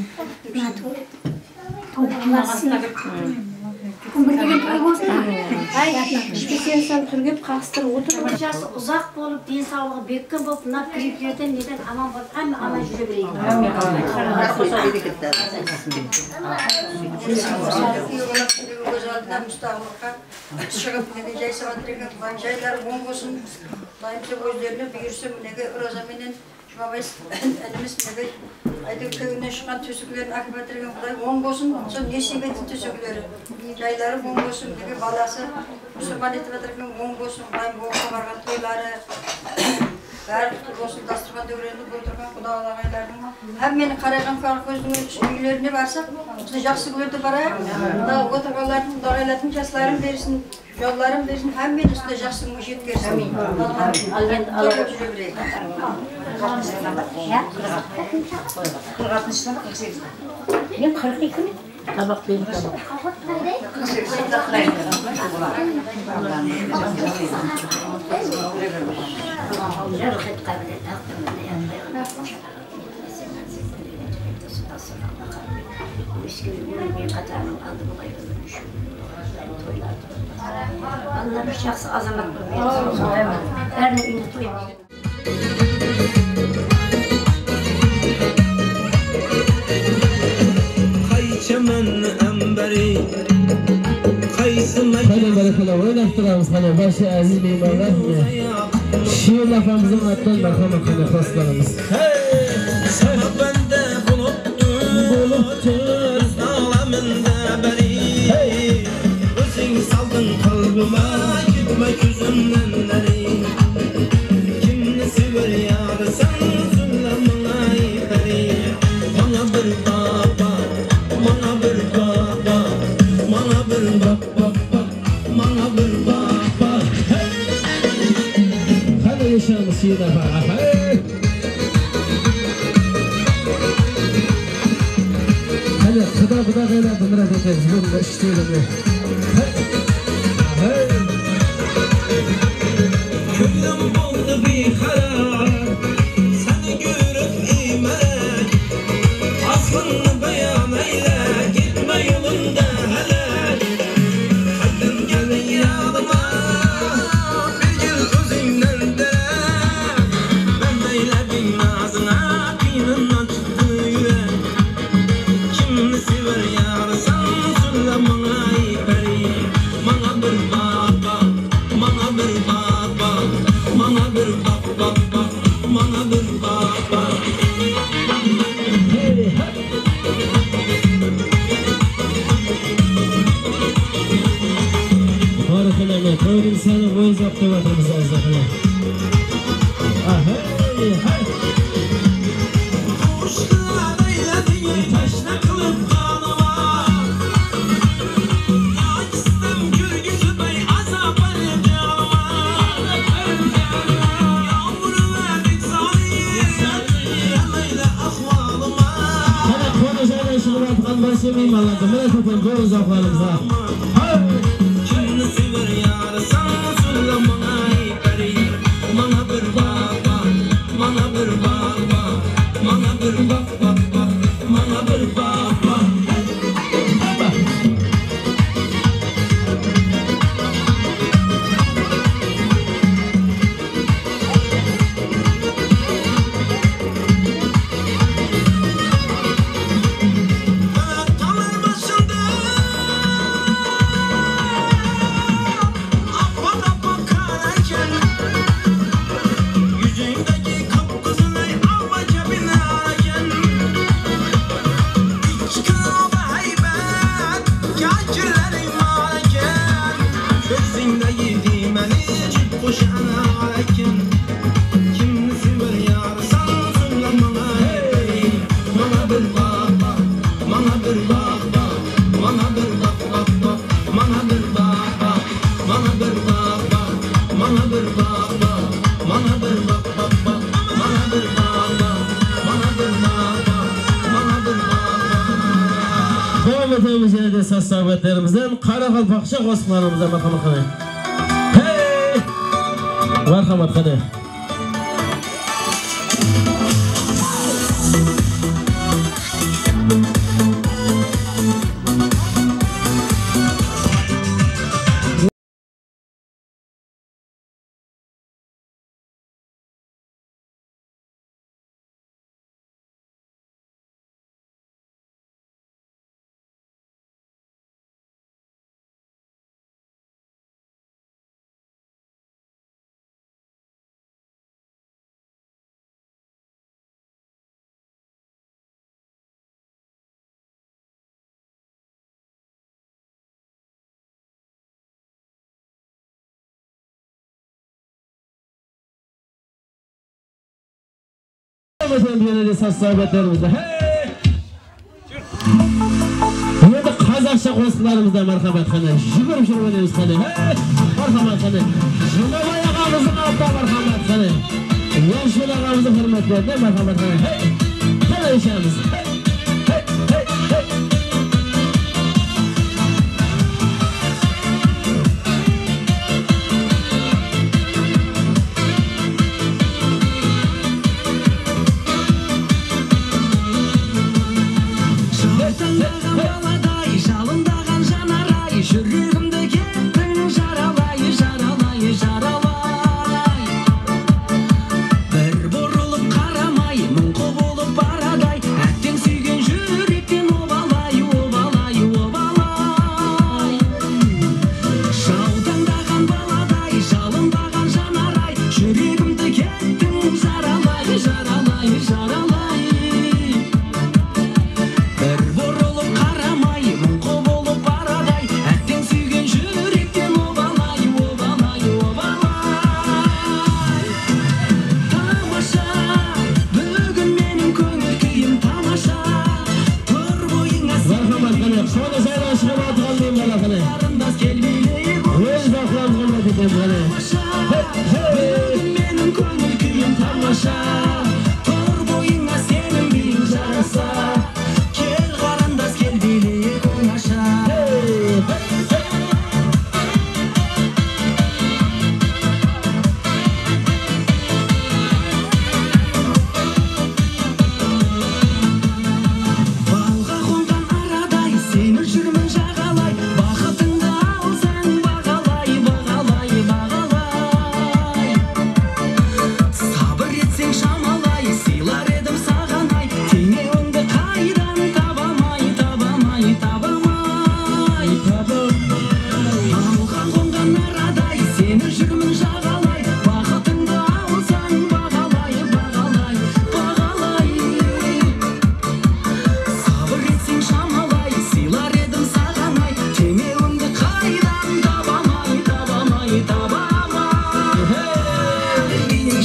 Күмбірлеген той болсын. Шпекенсен түргеп қастырып отырып. Жасы ұзақ болып, денсаулығы беккен болып, мына грипперден неден аман болып, әмі аман жүре берейін. Шығып неге жайсап атыреген туған жайлары оң болсын. Дайымсы өздеріне бұйырсы мінеге ұразаменен Жұмабайс әліміз мінеге айтып көгінен шыққан төсіклерін ақып атырген Құдай оң болсын. Сол не себетін төсіклері. Жайлары оң болсын. Неге баласы мұсылман етіп атырген оң болсын. Құдайым оңға барған тойлары. Бәрі құтыл болсын. Дастырған дәуреніп отырған Құда ағайлардың. Әм мені қарайған қар көздің үйлеріне барсақ, жақсы көрді барайық. Отырғалардың, Құдағайлардың жасларын берсін. Жолларым берсін, әм мен үстінде жақсы мүжет керсін. Тойлап жүре берейік. қырық алтыншы жылы қырық сегіз. Мен қырық екі мен. Табақ беріп табақ. қырық сегіз жылда қырайын. Жарқет қабілет ақтымын. Өскелі өлмей қатарының алды болай өлмеш. Алла бір жақсы азамат болмайды. Бәрінің үйіне тоймайды. Çemen emberi kaysı Hadi bakalım oynattıramız hani başı aziz mimarlar şiir lafımızın attan makama kana haslarımız Sevap bende buluttur Buluttur Ağlamında beri kalbime gitme gözümden deri. Kimni sever yar sen söyle bana peri. Bana bir baba, bana bir baba, bana bir baba, bana bir baba. Hadi yaşayalım siyada baba. Hadi kıda kıda kıyla dımıra tekrar bunu işleyelim. Köyüm oldu bir karar, seni görüp eğmek. Aslını beyan eyle, gitme yolunda hele. Haddin gelin yanıma, bir yıl özünden de. Ben eyledim ağzına, kıyınından çıktı yürek. Kimni sever yar sen söyle bana peri. Bana bir baba, bana bir baba, bana bir baba, bana bir baba. Harikalar, koyun insanı boyuz yaptı vatanımız azlarına. Ahey, hay. Kuşlar eyledin taşla kılıp kanıma. Ya istem gülgüsü bey azap el canıma. Yağmur verdik saniye, yanıyla ahvalıma. Hadi konuşan eşini batkan başlamayayım Allah'ım. Böyle tutun boyuz yaplarımıza. Kimni sever yar sen söyle bana peri. Bana bir baba, bana bir baba, bana bir baba, bana bir baba. Tanır başında apan apan karayken, yüzündeki kıpkızıl ey alma cebine ararken. İki kılı heybet, kâkirlerin varken. Köksünde yedi beni cip kuşağına ararken. Kimni sever yar sen söyle bana peri. Bana bir baba, bana bir baba, bana bir baba, bana bir baba, bana bir baba, bana bir baba, bana bir baba, bana bir baba, bana bir baba, bana bir baba. Devam edelim yine de saz sohbetlerimizden Karakalpakça Osman'ımıza bakalım. Hey! Merhamet hadi. Efendim yine de saz sohbetlerimizde. Hey! Yine de Kazakça konuşmalarımızda merhamet hadi. Şükür şükür ediyoruz hadi. Hey! Merhamet hadi. Şunama yakamızın altında merhamet hadi. Yaşlı yakamızı hürmetlerinde merhamet hadi. Hey! Hadi işimiz. Hey! Hey! Hey! Hey! Bir borulup karamay, mınqı bolup baraday, әттең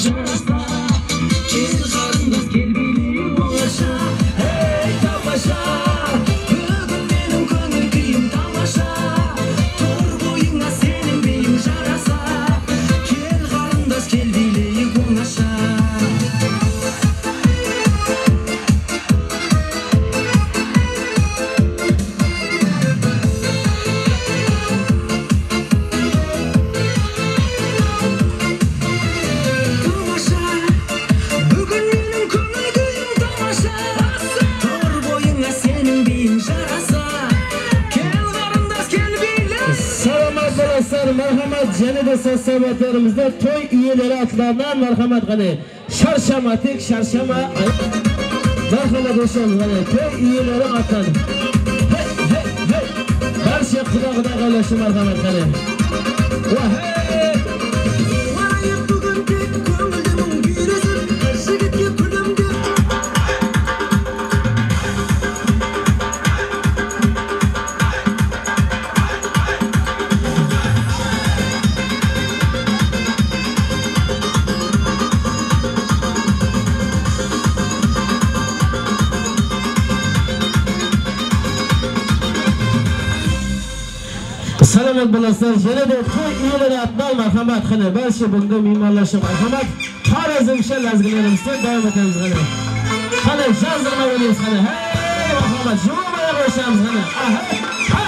жараса Кел қарындас кел билейік оңаша Ей тамаша Бүгін менің көңіл күйім тамаша Тұр бойыңа сенің биің жараса Кел қарындас кел билейік оңаша Marhamat Cenede Sassabatlarımızda toy üyeleri atlarından marhamat gani. Şarşamatik, şarşama. Marhamat hoşçakalın gani. Toy üyeleri atlar. Hey, hey, hey. Her şey kıda kıda kaylaşın marhamat gani. Vah hey. Varayıp bugün tek kömüldümün gürüzüm. Jigitke kulümdüm. Selamet bulaslar, jenede toy üyeleri atlar marhamat qani. Barcha bunda mimarlaşıp marhamat. Tarazim shell lazgilerimizda davom etamiz qani. Qani jazirma bo'lamiz qani. Hey marhamat, jumaya qo'shamiz qani. Aha.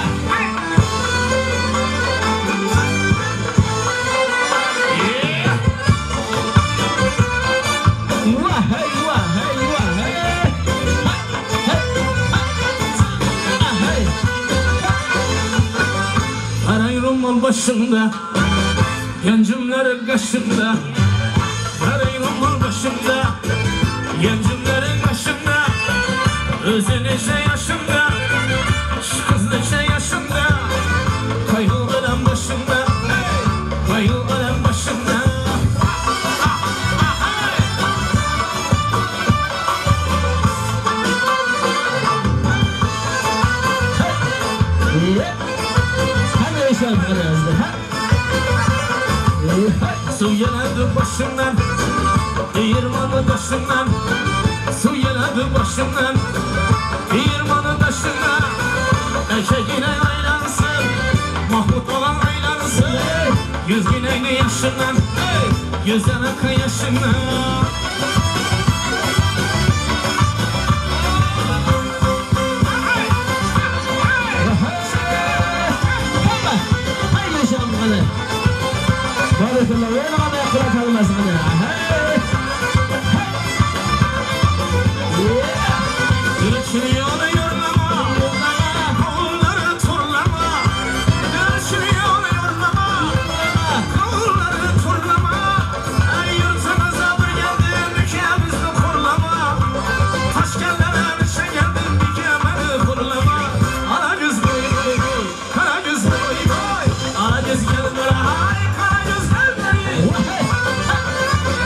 Vah hey vah hey vah hey. Arayroman başımda, yancımları kaşımda. Arayroman başımda, yancımları kaşımda. Özünece yaşımda, şu kızlıca yaşımda. Kayılgılan başımda, kayılgılan başımda. Su yanadı başımdan, değirmanı taşından. Su yanadı başımdan, değirmanı taşından. Eşekine aylansın, Mahmut olan aylansın. Yüz güneyli yaşından, yüzden akı yaşından. Barakallah, öyle ama yakıra kalmaz bana. Gülçün yolu yorlama, kolları turlama. Gülçün yolu yorlama, kolları turlama. Ay yurtumuza bir geldin, ülkemizi kurlama. Taşkentlere bir şey geldin, ülkemizi kurlama. Ana göz boy boy boy, kara göz boy boy. Ana göz gel bana hay, kara göz gel bana.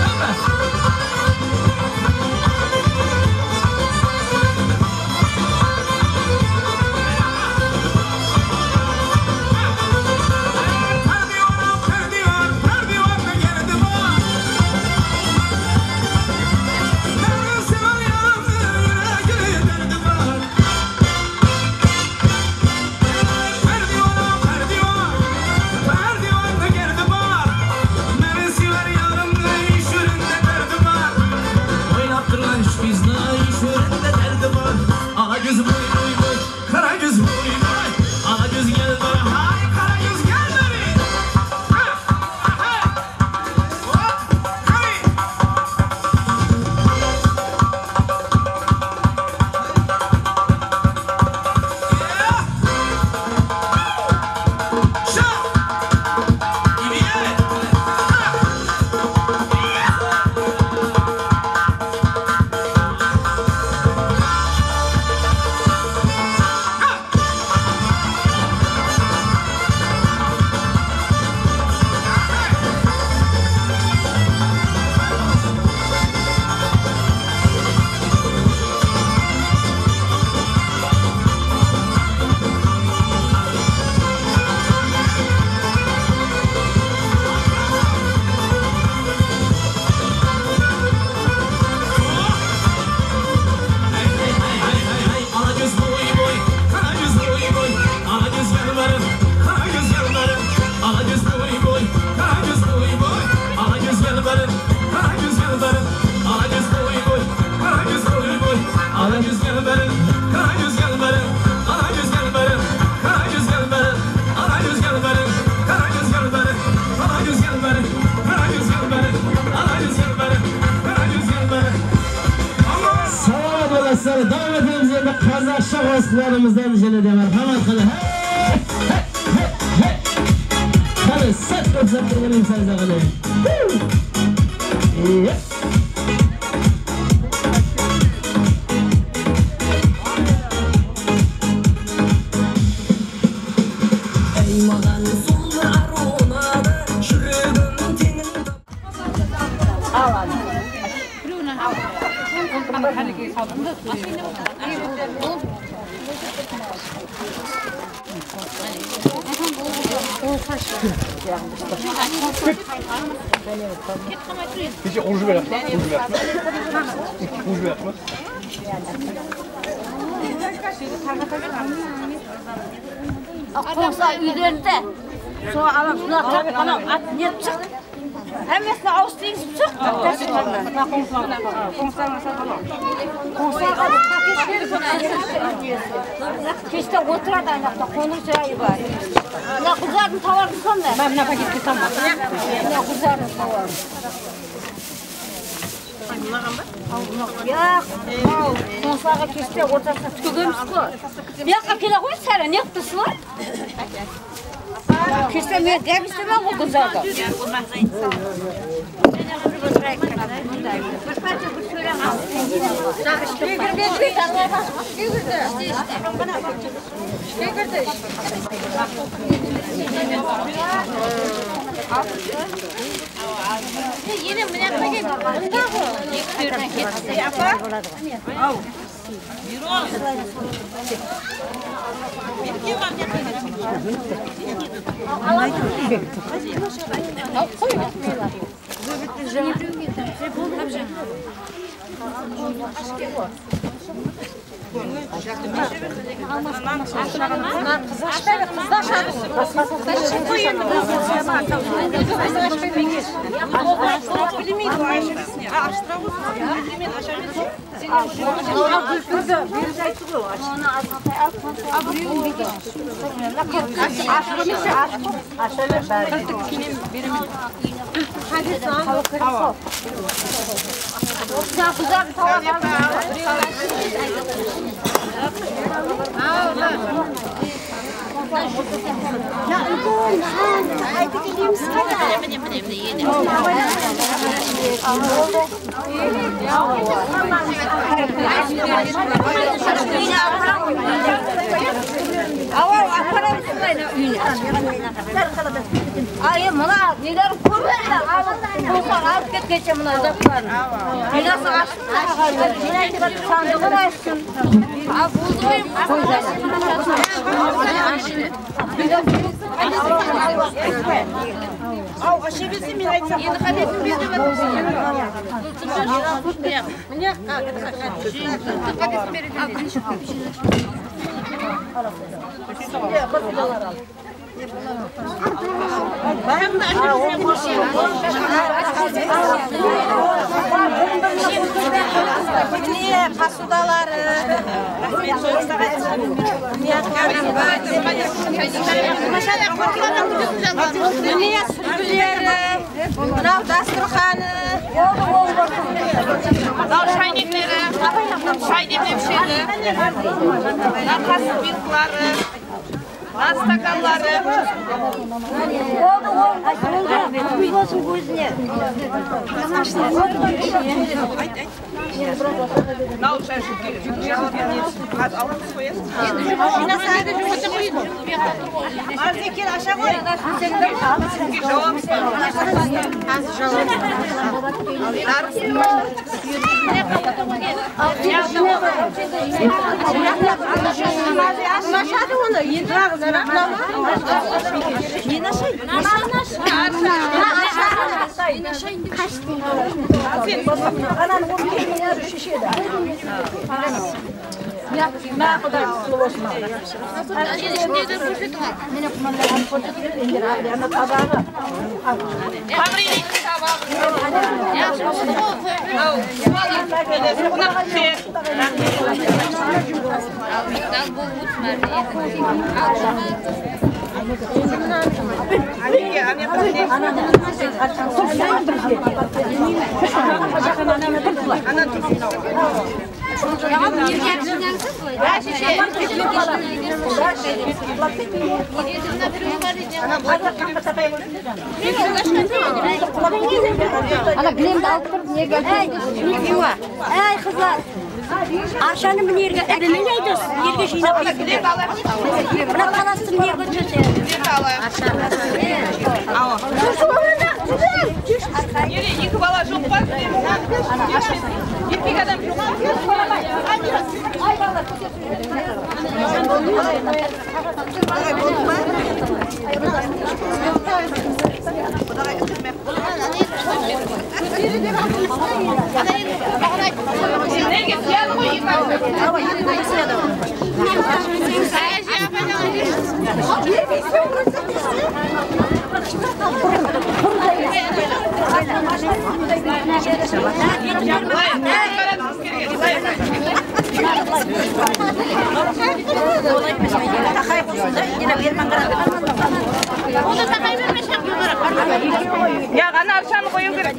Dostlarımızdan jele merhamet kılın. Hadi sat sat durgun insanlar kılın. Peki orucu ver atma. Orucu ver atma. Orucu ver atma. Konsa üzerinde. Sonra anam şuna tak anam at niye çık. Hemesine avustayız çık. Konsa konsa konsa keşke oturada ayakta konuşayı var. Ya kızardım tavar mısın da? Ben ne paket tutamam. Ya kızardım tavar. Ya, konsaga keşke otursa tükürmüş bu. Bir dakika kila koy sen ne yaptısın? Keşke ben demiştim bu kızardı. Yine mene paket bunda bu. Yıkıyorum ketsi yapar. Al. Yürü. Bir kim var ya? Koy. Ya ikon, ay tikileyim sıkıda. Benim benim de yedim. Ava akara üstüne üne. Ay mana neler kurlar ağzından alıp git geçe mana zaklarını. Biraz açtı. Yine de sandığını açsın. Aa buldum. Ау, ошибился мен айтсам. Енді қадетін берді ме? Міне, қадетін берді. Міне, посудалары. Міне, сүргілері. Мынау дастарханы. Мынау шайнектері. Шай демлеушілері. Арқасы билкалары. Стаканлары. Oldu oldu. Oldu. Olsun gözüne. Ne oldu sen şu az alıp koyasın. Yine sadece şurada koyun. Arzekil aşağı koy. Çünkü cevap az cevap. Aşağıda onu yedirak zarar. Yine şey. Yine şey. Kaçtı. Anan onu kemiğe şişede. Ya ne kadar sulu olsun. Şimdi de poşet var. Benim kumandan poşet indir abi. Ana tabağı. Kavrayın tabağı. Ya şu bu. Al. Buna şey. Al bu utmer. Anne, anne patates. Ana Ya bir gerçekten Ana bilemde alıp durup niye geldin? Ey kızlar. Arşanı bir yerge, e ne neydi? Yerge şeyine koyuyor. Buna kalasın niye götürüyorsun? Arşan. Ava. Yürü, iki bala çok var. Gitmek adam çok var. Ay bala. Ne git ya bu iyi bak. Ama yine de şey de. Saya siapa namanya? Ya kan arşanı koyun gerek.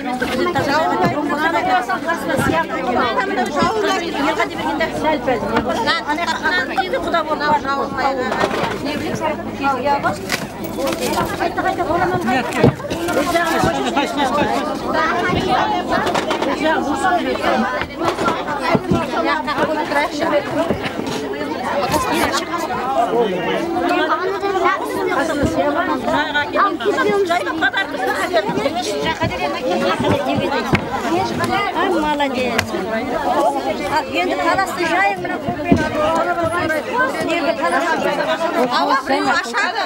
Молодец. А енді қаласты жайын мына көппен неге қаласты ауа біреу ашады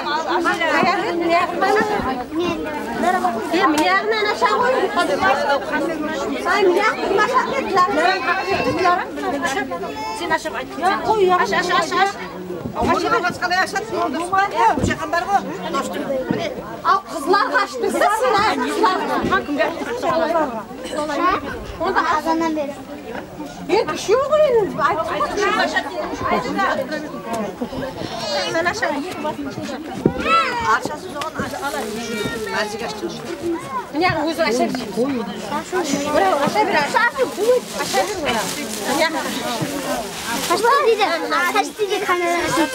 мияғынан аша ғой ай мияғын аша сен ашып айт қой аша аша аша Aşağı başkaları yaşatsın. Bu şakanlar bu. Al kızlar kaçtı. Sesler kızlar. Hakkım gel. Onda azandan beri. Bir kişi yok öyle. Ay sen aşağı. Aşağısı zaman aşağı. Azıcık açtın. Ne uzun aşağı. Buraya aşağı bir aşağı. Aşağı bir buraya. Kaçtı diyeceğim. Kaçtı diyeceğim kamerası.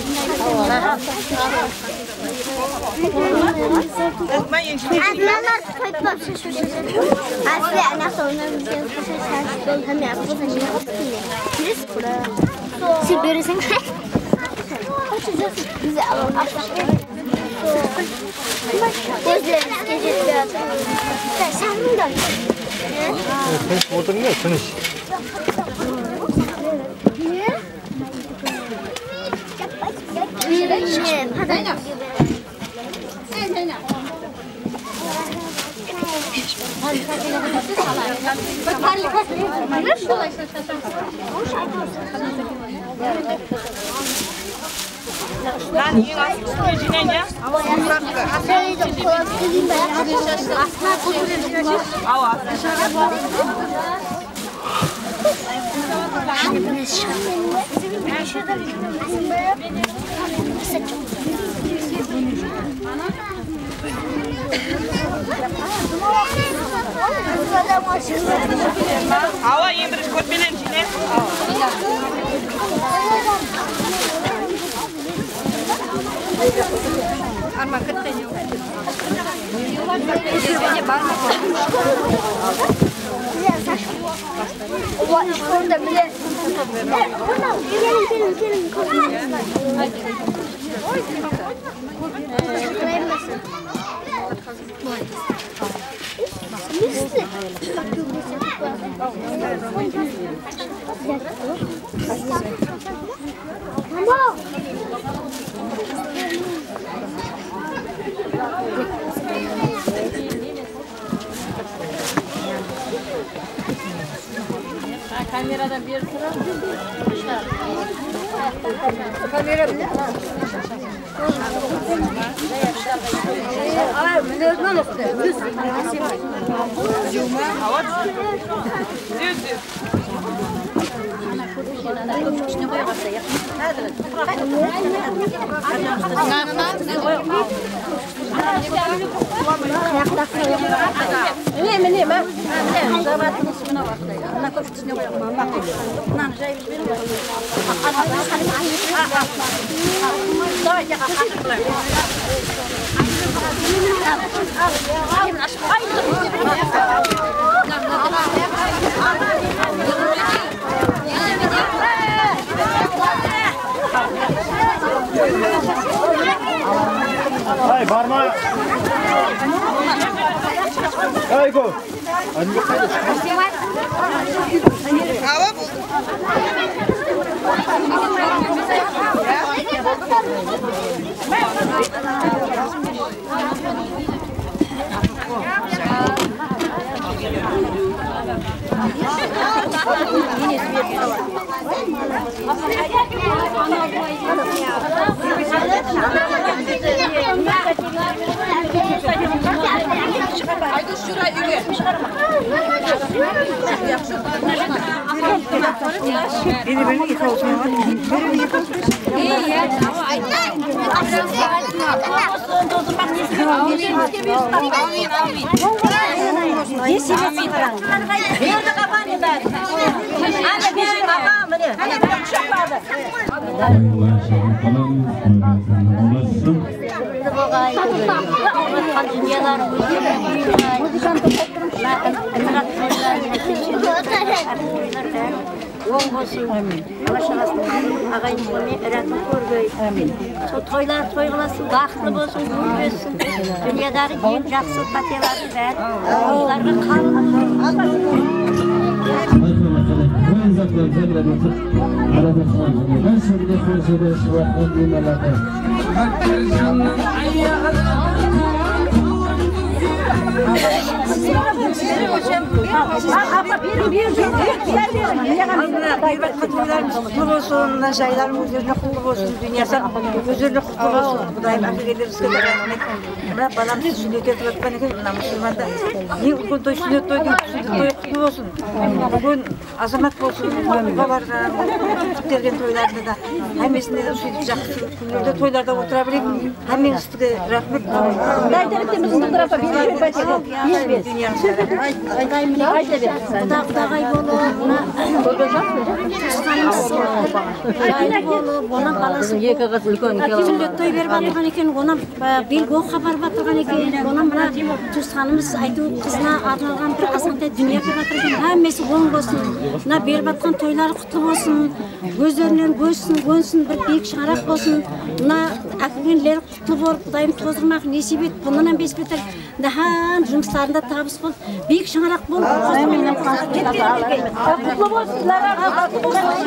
Azmanlar koyup Asli ana sonunda bir şey hem yapıyorsun ne yapıyorsun? Biz kura. Siz görürsün. Bize alalım. Gözlerimiz geceliyor. Sen mi dön? Finish motorun ne? Finish. Ne? Hadi. Lan iyi nasıl sürecine ne? Ava. Ava iyi bir kod bilen içine. Arma kırtın yok. Yüzüne bakma. O şurada bile. Gelin gelin gelin. Tamam. Kamerada bir sıra. Kamera bir. Ay, ne oldu? Düz. Cuma. Hava. Düz düz. İçine koyarsa ya. Hadi. Ne mi ne mi? Ne? Zavatın üstüne Hey, barma. Hey, go. Hava buldum. Haydi şuraya yürü. Beni beni yıkıyorsun. Beni yıkıyorsun. İyi ya. Amin amin. Nerede kafanı ben? Anne benim babam ne? Hani bir çok vardı. Toylar toylasın, baxtlı bolsun, gül versin. Dünyadagi eng yaxshi patiyalarni ver. Ularga qalb olsun, şeylerin üzerine kulluk olsun, dünyası üzerine kulluk olsun. Kudayım akıllı rızkı vermek. Bırak balam sünnet etmek bana ki Müslümanda. Ne ukun toy sünnet toy sünnet toy kulluk olsun. Bugün azamat olsun. Babalar tergen toylarda da hemesinde de sünnet жақсы. Burada toylarda oturabilek. Hemesine rahmet. Daydarık temizin bu tarafa bir bir bacak. Bir dünyası. Құда құдағай болып, жай болып, оның баласы екі қыз үлкен сүндет той беріп жатырған екен, оны белгі хабар батырған екен, оны мына туысқанымыз айту қызына арналған бір азғантай дүние беріп жатыр екен, әммесі оң болсын, мына беріп жатқан тойлары құтты болсын, өздерінен көзсін, көнсін, бір биік шаңырақ болсын, мына әкелгендері құтты болып, Құдайым тоздырмақ несіп ет, бұнынан бес бетер, дахан жұмыстарында табыс болып, биік шаңырақ болып, құтты болсынлар, құтты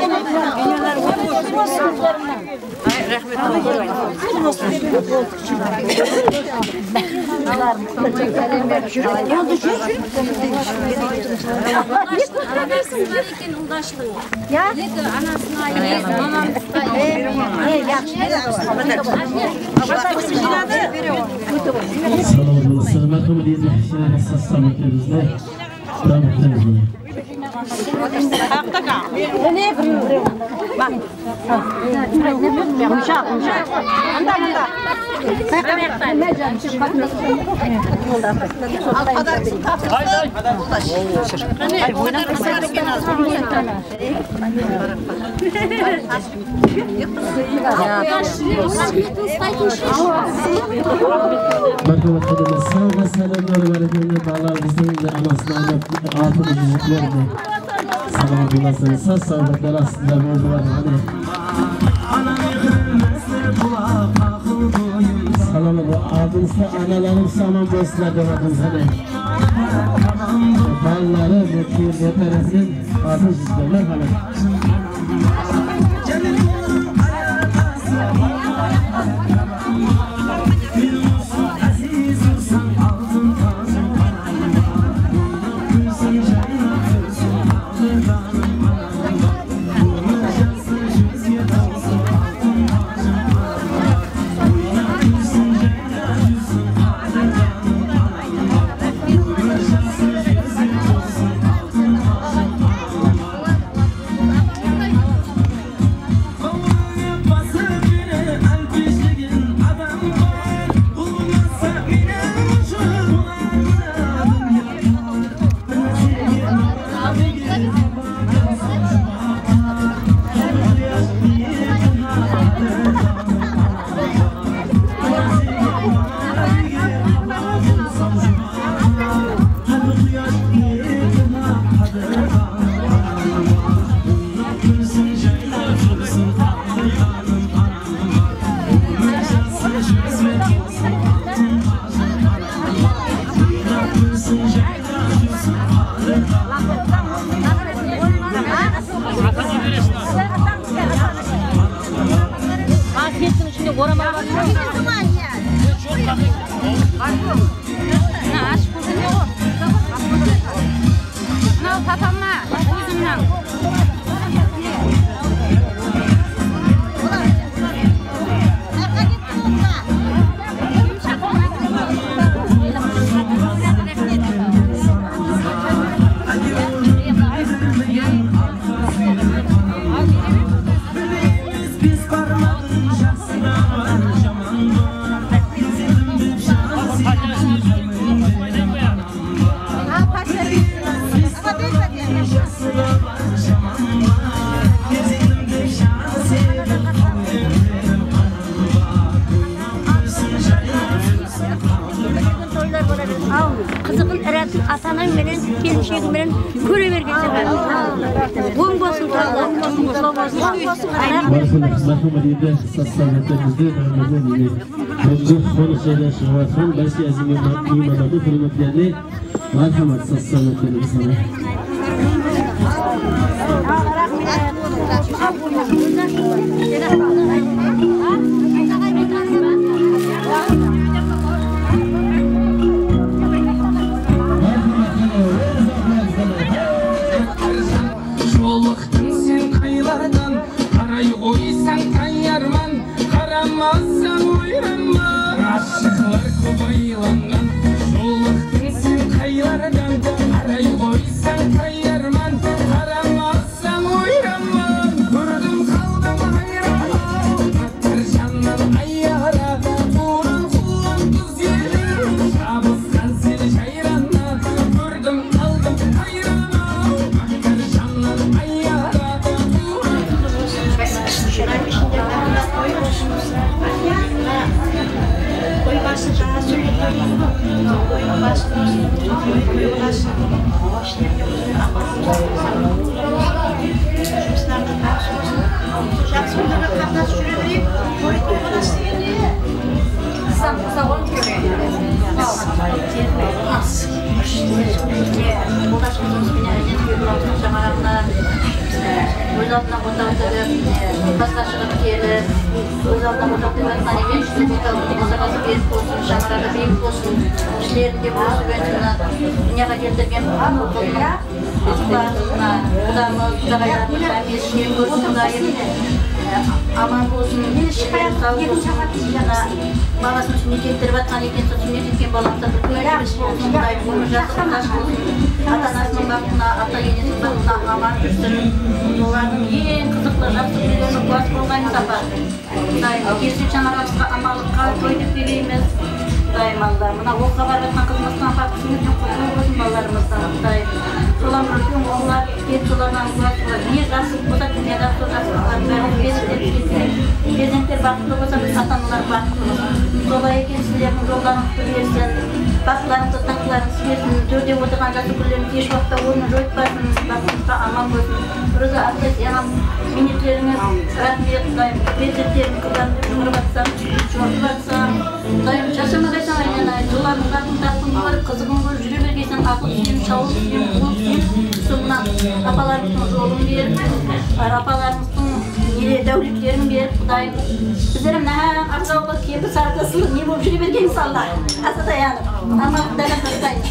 Selamat diyelim. Selamat diyelim. Selamat diyelim. Akta ne vuruyor? Bak. Yumuşak yumuşak. Anda anda. Sen ne can çıkmak ne? Arkadaşın tatlı. Hayır hayır. Hayır oynar kısar gene az. Bakın bakalım sağ ve selamlar verelim bağlarımızın da anasına altı yüzüklerle selam bulasınız. Sağ sağlıklar aslında bu var hani. Salam bu adınızda analarım saman dostlar demadınız hani. Balları mutlu yeteresin altı yüzüklerle hani. Kızıkın eretip atanın menen, gelişek menen köre vergesi var. Oң болсын тағла, сау болсын. Merhamet edildi, sassanetimizde rahmetli Bugün konuk şeyler şıvatın, belki azim imanlarını hürmetlerini merhamet sassanetimizde sana. Жолықтың сен қайлардан, қарай қойсаң таңарман, қарамасаң ойранма, ғашықлар көп айланған. Жолықтың сен қайлардан, қарай қойсаң таңарман, қарамасаң ойранма, көрдім қалдым айран, таттыр жаннан аяра, туған құлын күз елім, жабысқан сен жайраннан, көрдім қалдым айран. Koy başında söyleyeyim. Koy başında söyleyeyim. Koy başında. Өз алдына отандырып, басқа шығып келіп, өз алдына отандырып жатқан емен, жүзі отандырып, қосағасы беріп болсын, шаңырағы бейіп болсын, ішілерінде болсын, өңсіна, дүнияға келдірген қолына, ұстарына, құдамыз, құдағайлардың әмесінен көрсін, құдайым, аман болсын, сау болсын, баласын сүнне келтіріп атқан екен, сол сүнне кеткен баламызда бір көңіліміз болсын, құдайым, өмір жақсы қаш болсын, ата-анасының бақытына, ата-енесінің бақытына аман жүрсін. Олардың ең қызықты жақсы күндерінің бас болғанын тапады. Құдайым, керісек жаңаралыққа, амалыққа той деп берейміз. Құдайым Алла, мына оққа барып жатқан қызымыздың апатысымыздың құтылы болсын балаларымыздан. Құдайым, солар үлкен оқылар, кет солардан құлақ болар. Не жақсы болса, дүниеде сол жақсылықтарын бәрін беріп кетсек. Перзенттер бақытты болса, біз ата-аналар бақыттымыз. Солай екен сіздердің жолдарыңыз берсін. Бақыларыңызды тақыларыңыз берсін, төрде отырған жасы күлерін еш уақытта орнын жойытпасын, бақытыңызға аман болсын. Роза Атлет, яғам минетлеріңіз, рахмет, Құдайым, перзенттерін қыздарымды жұмырып атсам, жұмырып атсам, Құдайым, шашамағайсың айнана, жолардың қатын тақпын болар, қызығын көріп жүре бергейсің, ақыл сүйем, шауыл сүйем, қол сүйем, соңынан апаларымыздың жолын беріп, апаларымыздың дәулеттерін беріп, Құдайым, біздерім нәһәң ақтауға кепі сардасылы не болып жүре берген салдар, аса таянып, аман құдайға тастаймыз.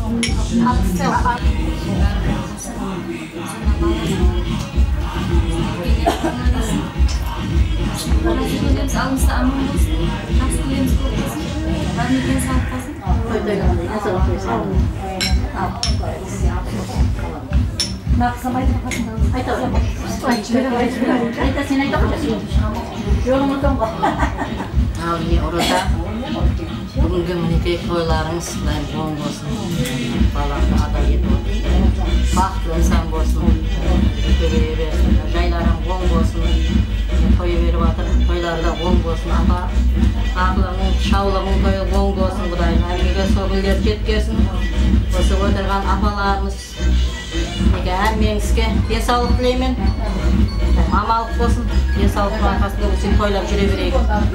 Көреміз, алымызда аман болсын, жақсы көреміз көп болсын, бәрінен сауып болсын. Нақсам айтып қасында айта ғой. Айта сен айта ғой. Жолың ұтым ғой. Ал не ұрыда бүгінгі мінекей тойларыңыз оң болсын. Баланы ада етіп бақытты инсан болсын, көбейе берсін, жайларың оң болсын, той беріп жатыр, тойларда оң болсын, апа, ақылың, шаулығың тойы оң болсын, Құдайым, әмеге сол күндер жеткесін, осы отырған апаларымыз, неге әмеңізге денсаулық тілеймін, амалық болсын, денсаулықтың арқасында өсіп тойлап жүре берейік.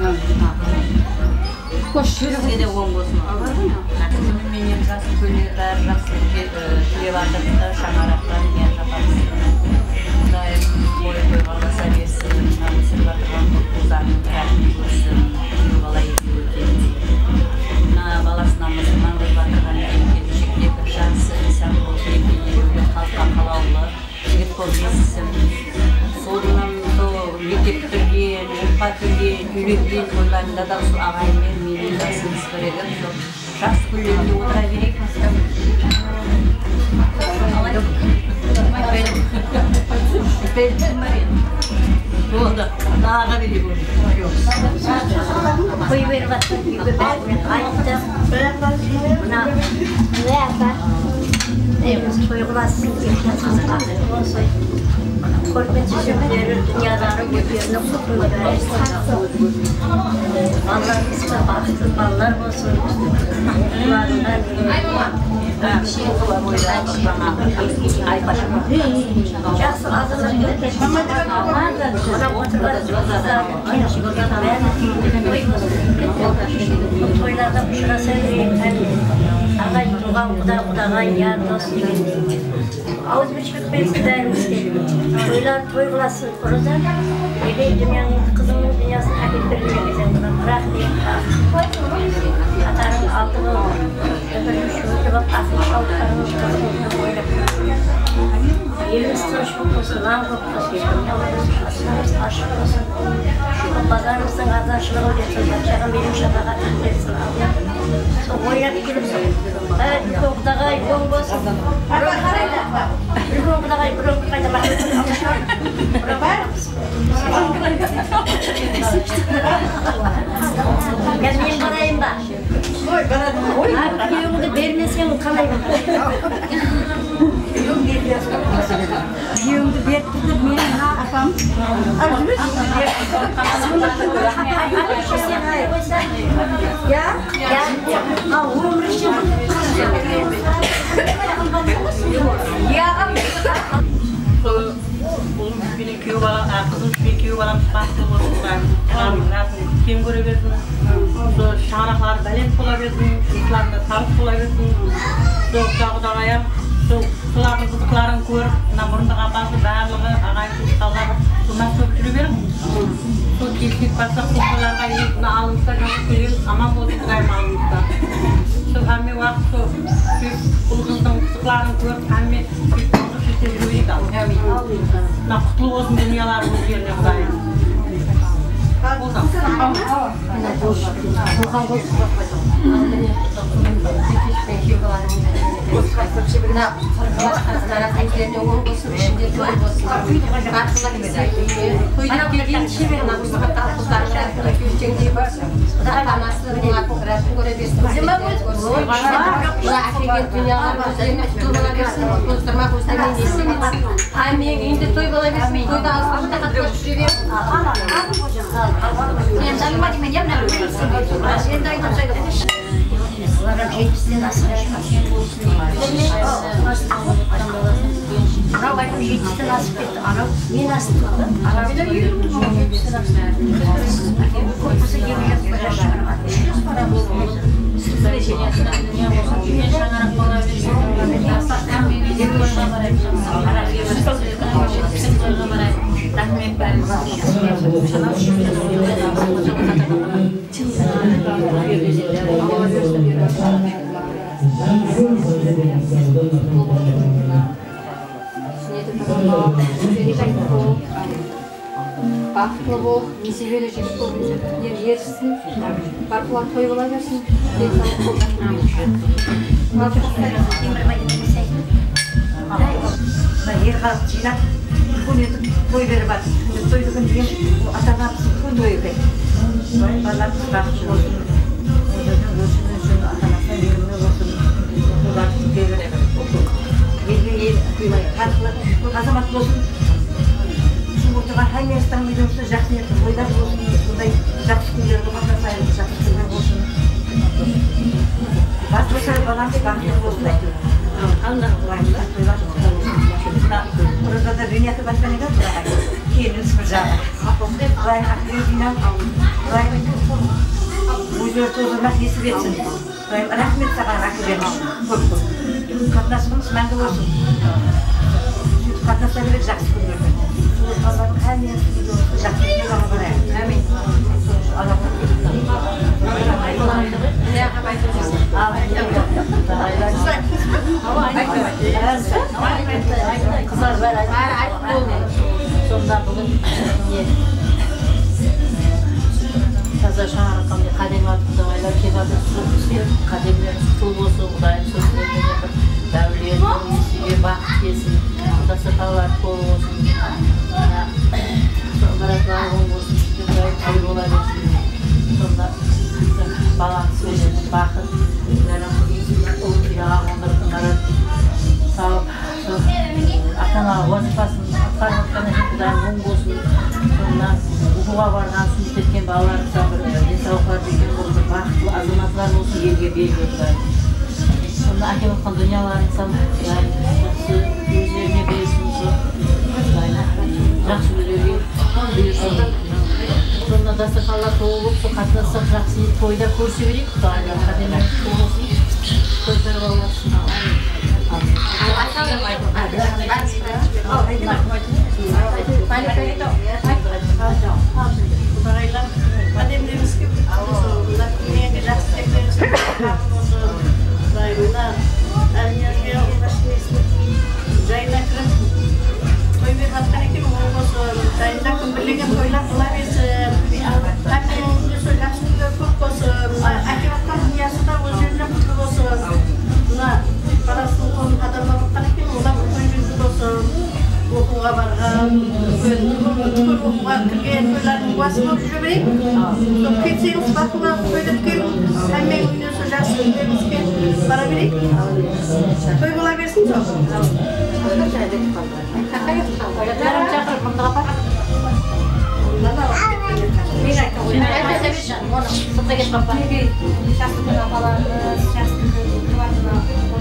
Сізге де оң болсын. Менен жасы көлер, бәрі жақсы жүре бардық, шаңарақтан ең жапамыз. Құдайым бойы тойға баса берсін, өсіп батырған құлқыздарының кәрін көрсін, бала етін өткен. Мына баласынан мұсылман қыз батырған келіншекте бір жақсы инсан болып еңбекке халыққа қалаулы жігіт болып естісін. Солынан мектеп бітірген, оққа келген, үйленген тойларында да сол ағайынмен менен жасымыз бірігіп, жақсы күндерінде отыра берейік. Болды, аға берейік оны. Қой беріп жатқан үйге бәрімен айттым. Мына той қыласын деп жатқан көрпет шешімдері дүниядағы өздерінің құтыны бәрі балаларымызға бақытты балалар болсын. Жақсы азылар тойларда ұшыраса берейік. Ағай туған құда құдаға яр дос деген ауыз біршілікпен бәрімізге тойлар той қыласын ұрыза егей дүнияның қызының дүниясын әкеп берген кезең бұдан бірақ дейін қатарың алды болып бірін шөңді болып асыл шауықтарының қызығына ойлап еліміз тыныш болсын, нан көп болсын, асымыз ашық болсын, базарымыздың арзаншылығы өтесін, шағын берім шапаға өтесін. Сол ойлап келіп сол. Үлкен құдағай оң болсын. Үлкен қайда? Үлкен құдағай үлкен қайда бақытын алышар. Мен барайын ба? Күйеуіңді бермесең қалай ба? Күйеуіңді беріп тұрып менің апам өмір үшін менің күйеу балам, қызым үшін күйеу баламыз бақытты болсын, кем көре берсін, шаңырақтары бәлет бола берсін, исларында сарып бола берсін, құдағайым солардың қызықларын көріп, мұрындық апасы барлығы ағайын туысталар сонан көп жүре беріп, сол келсек барсақ қосыларға еліне алымызда жақсы келеміз, аман болсын Құдайым алымызда. Сол әме уақыт сол ұл-қыздың қызықларын көріп, әме ұлғы шеттен жүрейік ал. Мына құтылы болсын дүнияларымыз жеріне Құдайым. Мына қырғыз әйелдеріне оң болсын, ішінде той болсын. Тойдан келген шебер намысыға талқыздарды көштеңдей болсын. Ата-анасы рәсім көре берсін. Мына әкелген дүниялар өздеріне құтыл бола берсін. Көздірма көздермен естемейді. Әмең үйінде той бола берсін. Тойда аспақта қатып жүре берсін. Мен жаныма демен емнәр өтесін. Енді айтып жайды. Оларға жетпістен асып кеткен болсын. Анау айтып жетпістен асып кетті. Анау мен асып кетті. Анау жетпістен асып кетті. Көпісі екі жас бір жас шығарған. Үш жас пара болды. Сізде женесін дүния болсын. Мен шаңарақ бола берсін. Екі жашқа барайын. Жетпістен тойға барайын. Рахмет бәріміз. Шанау бақытлы бол, несібелі жігіт бол, ерсін, барқылар той бола берсін. Ер халық жинап, күн етіп той беріп бар. Тойды күн деген ата-анамыз күн той екен. Балаларымыз бақытты болсын. Ата-анасына беріміне болсын. Оларды беріп елге азамат болсын. Отырған хайнестан миллионсы жақсы ниетті тойлар болсын, сондай жақсы күндерді қатынасайық, жақсы күндер болсын. Басқасы баламыз бақытты болсын әйтеуір. Аллах құлайымда тойлар болсын. Оразада дүниеті батқан екен, келіңіз бір жағы. Құлайым ақыры жинап, құлайым өздері тозырмақ есіп етсін. Құлайым рахмет саған ақыры көп көп. Қатынасымыз мәңгі болсын. Қатынаса берек жақсы күндерді. Allah'ın her yerinde bir жақсылық алып барайық. Амин. Қыздар бәрі айтып болды. Сонда бүгін таза шаңыраққа қадем атып дағайлар кебады қадемлер құтыл болсын, Құдайым сөздеріне дәулет, несібе бақыт келсін, құдасы қалар қол болсын. Бараклар оң болсын, Құдайым той бола берсін. Сонда балаңыз сөйледі бақыт, ұлы тұяға қондырдыңдар сауып, ата-анаға вазифасын атқарып жатқаннан кейін Құдайым оң болсын. Сонда оқуға барған сүндет еткен балаларымызға бір денсаулықтар берген болсын, бақытты азаматтар болсын, елге белгі Құдайым. Сонда әкеп отқан дүнияларыңыздан жақсы өздеріне берсін, жақсы үйлерге бұйырсын. Сонда дастархандар толы болып, қатынасып жақсы тойда көрсе берейік, Құдайым қадемler құтты болсын, той той болсын. Қадемлеріміз көп, дүниеге жақсы тектеріңіз Құдайымда әлінерге ұлғашын жайына кіріп той беріп атқан екен, ол болсын, жайында күн бірлеген тойлар бола берсін, әкем өңгесі жақсы күндер көп болсын, әкеп атқан дүниясы да өз жеріне құтты болсын. Мына баласының қолын қадамлап атқан екен, олар той жүрді болсын, оқуға барған, үлкен оқуға кірген тойлардың басы болып жүре берейік. Сол кетсеңіз бақыға тойлап келін, әммен өнесі жақсы күндерімізге бара берейік. Той бола берсін сол. Жарым шақырып мұндаға бар. Мен айта бершін, оны сұрта кетіп қаппа. Жақсы күн апаларымыз, жақсы күн қуатына,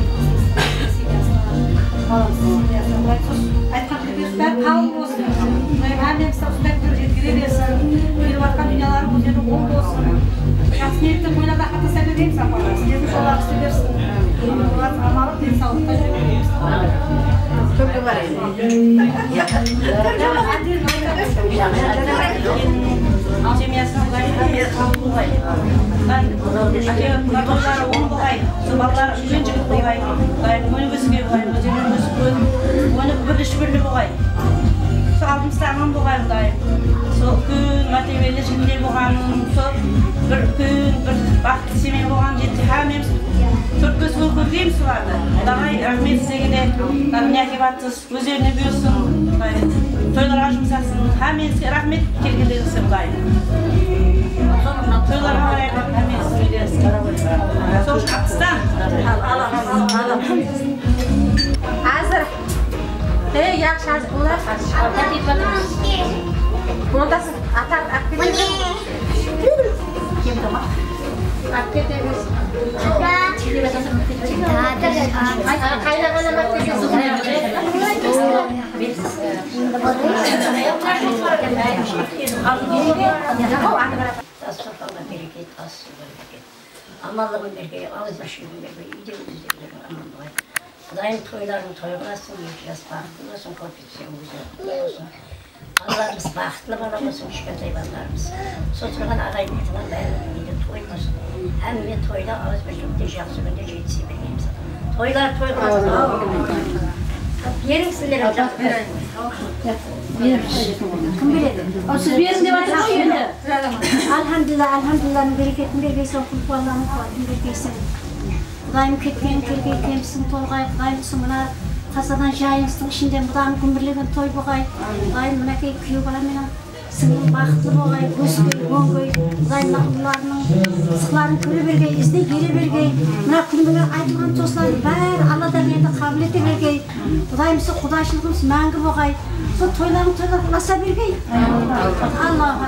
айтқан тіліміз бәрі қалың болсын. Әмеміз осындай күндер жеткіре берсін. Беріп атқан дүнияларым өздері оң болсын. Жақсы ниетті тойларда қатыса береміз апалар. Сіздердің жолға түсте берсін. Олар амалып денсаулықта жүре береміз. Көп бар семьясының ғайын қабыл болғай. Балалары оң болғай. Балалары үлкен жігіт болғай. Өніп өсіге болғай. Өзенің өсіп өніп, өніп бірліші бірлі болғай. Сол алдымызда аман болғай Құдайым. Сол күн мәртебелі жігінде болғаным, сол бір күн, бір бақытты семья болған жетті. Әмеміз төрт көз көргейміз соларды. Құдағай рахмет сіздегіне, не әкеп аттыз, өздеріне бұйырсын. Тойларға жұмсасын, әмемізге рахмет келгендеріңізге Құдайым. Тойларға барайық, әмеміз сөйлерсін. Сол шақтыстан. Әзір. Ей, яқшы әзір болар. Әкет батырмыз. Мұндасың, атар, әкпелер. Кем тамақ? Әкпете берсін. Қайда ғана Амаллығын берге, ауыз башығын берге, үйде өздерінің аман болай. Құдайым тойларын тойғасын, екі жас бақытты болсын, көпетсен өзі болсын. Балаларымыз бақытлы бала болсын, кішкентай балаларымыз. Сол тұрған ағайын етімен бәрі үйде той болсын. Әмме тойда ауыз башығында жақсы күнде жетісе бергеніміз. Тойлар тойғасын. Беріңсіздер, жақсы беріңіз. Кім береді? Сіз берін деп айтып қой енді. Алхамдулилла, алхамдулилланың берекетін бергейсің, құлқуалланың қуатын бергейсің. Құдайым кеткен, келген кемсің, толғай, Құдайымсың мына қазадан жайыңыздың ішінде бұдан күмбірлеген той бұғай. Құдайым мінекей күйеу баламенен сіңлім бақытты болғай, көзбей, оңғай, Құдайым ұларының сықларын көре бергей, ізде ере бергей, мына күнімге айтылған тосылардың бәрі Алладан енді қабыл ете бергей, Құдайымсы құдайшылығымыз мәңгі болғай, сол тойларын тойлар ұласа бергей. Аллаға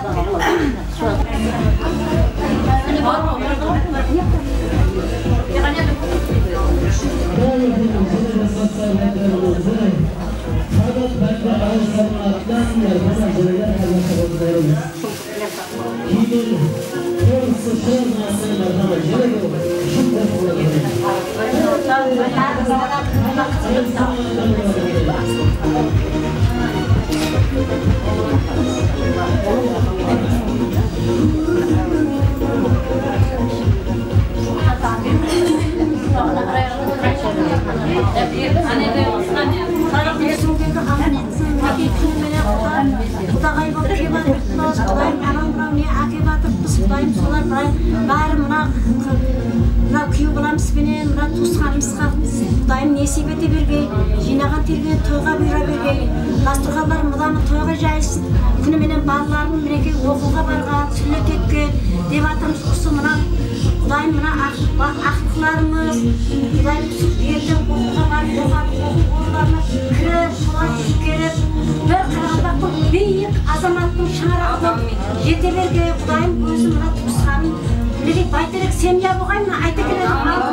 Құдағай болып кебатыр, Құдайым анам бұнау не әке батырпыз, Құдайым солар бәрі мына күйеу баламызбенен, мына туысқанымызға Құдайым несіп ете бергей, жинаған терген тойға бұйра бергей, дастұрғалар мұдамы тойға жайылсын, күніменен балаларын мінекей оқуға барған, сүннет еткен деп атырмыз құсы мына Құдайым мына ақтықларымыз, Құдайым ертең оқуға барып, оқу орындарына кіріп, солай түсіп келіп, бір қарағандақтың бейік азаматтың шаңырағынан жете берге Құдайым өзі мына туысқанын білек байтерек семья болғай мына айта келеді.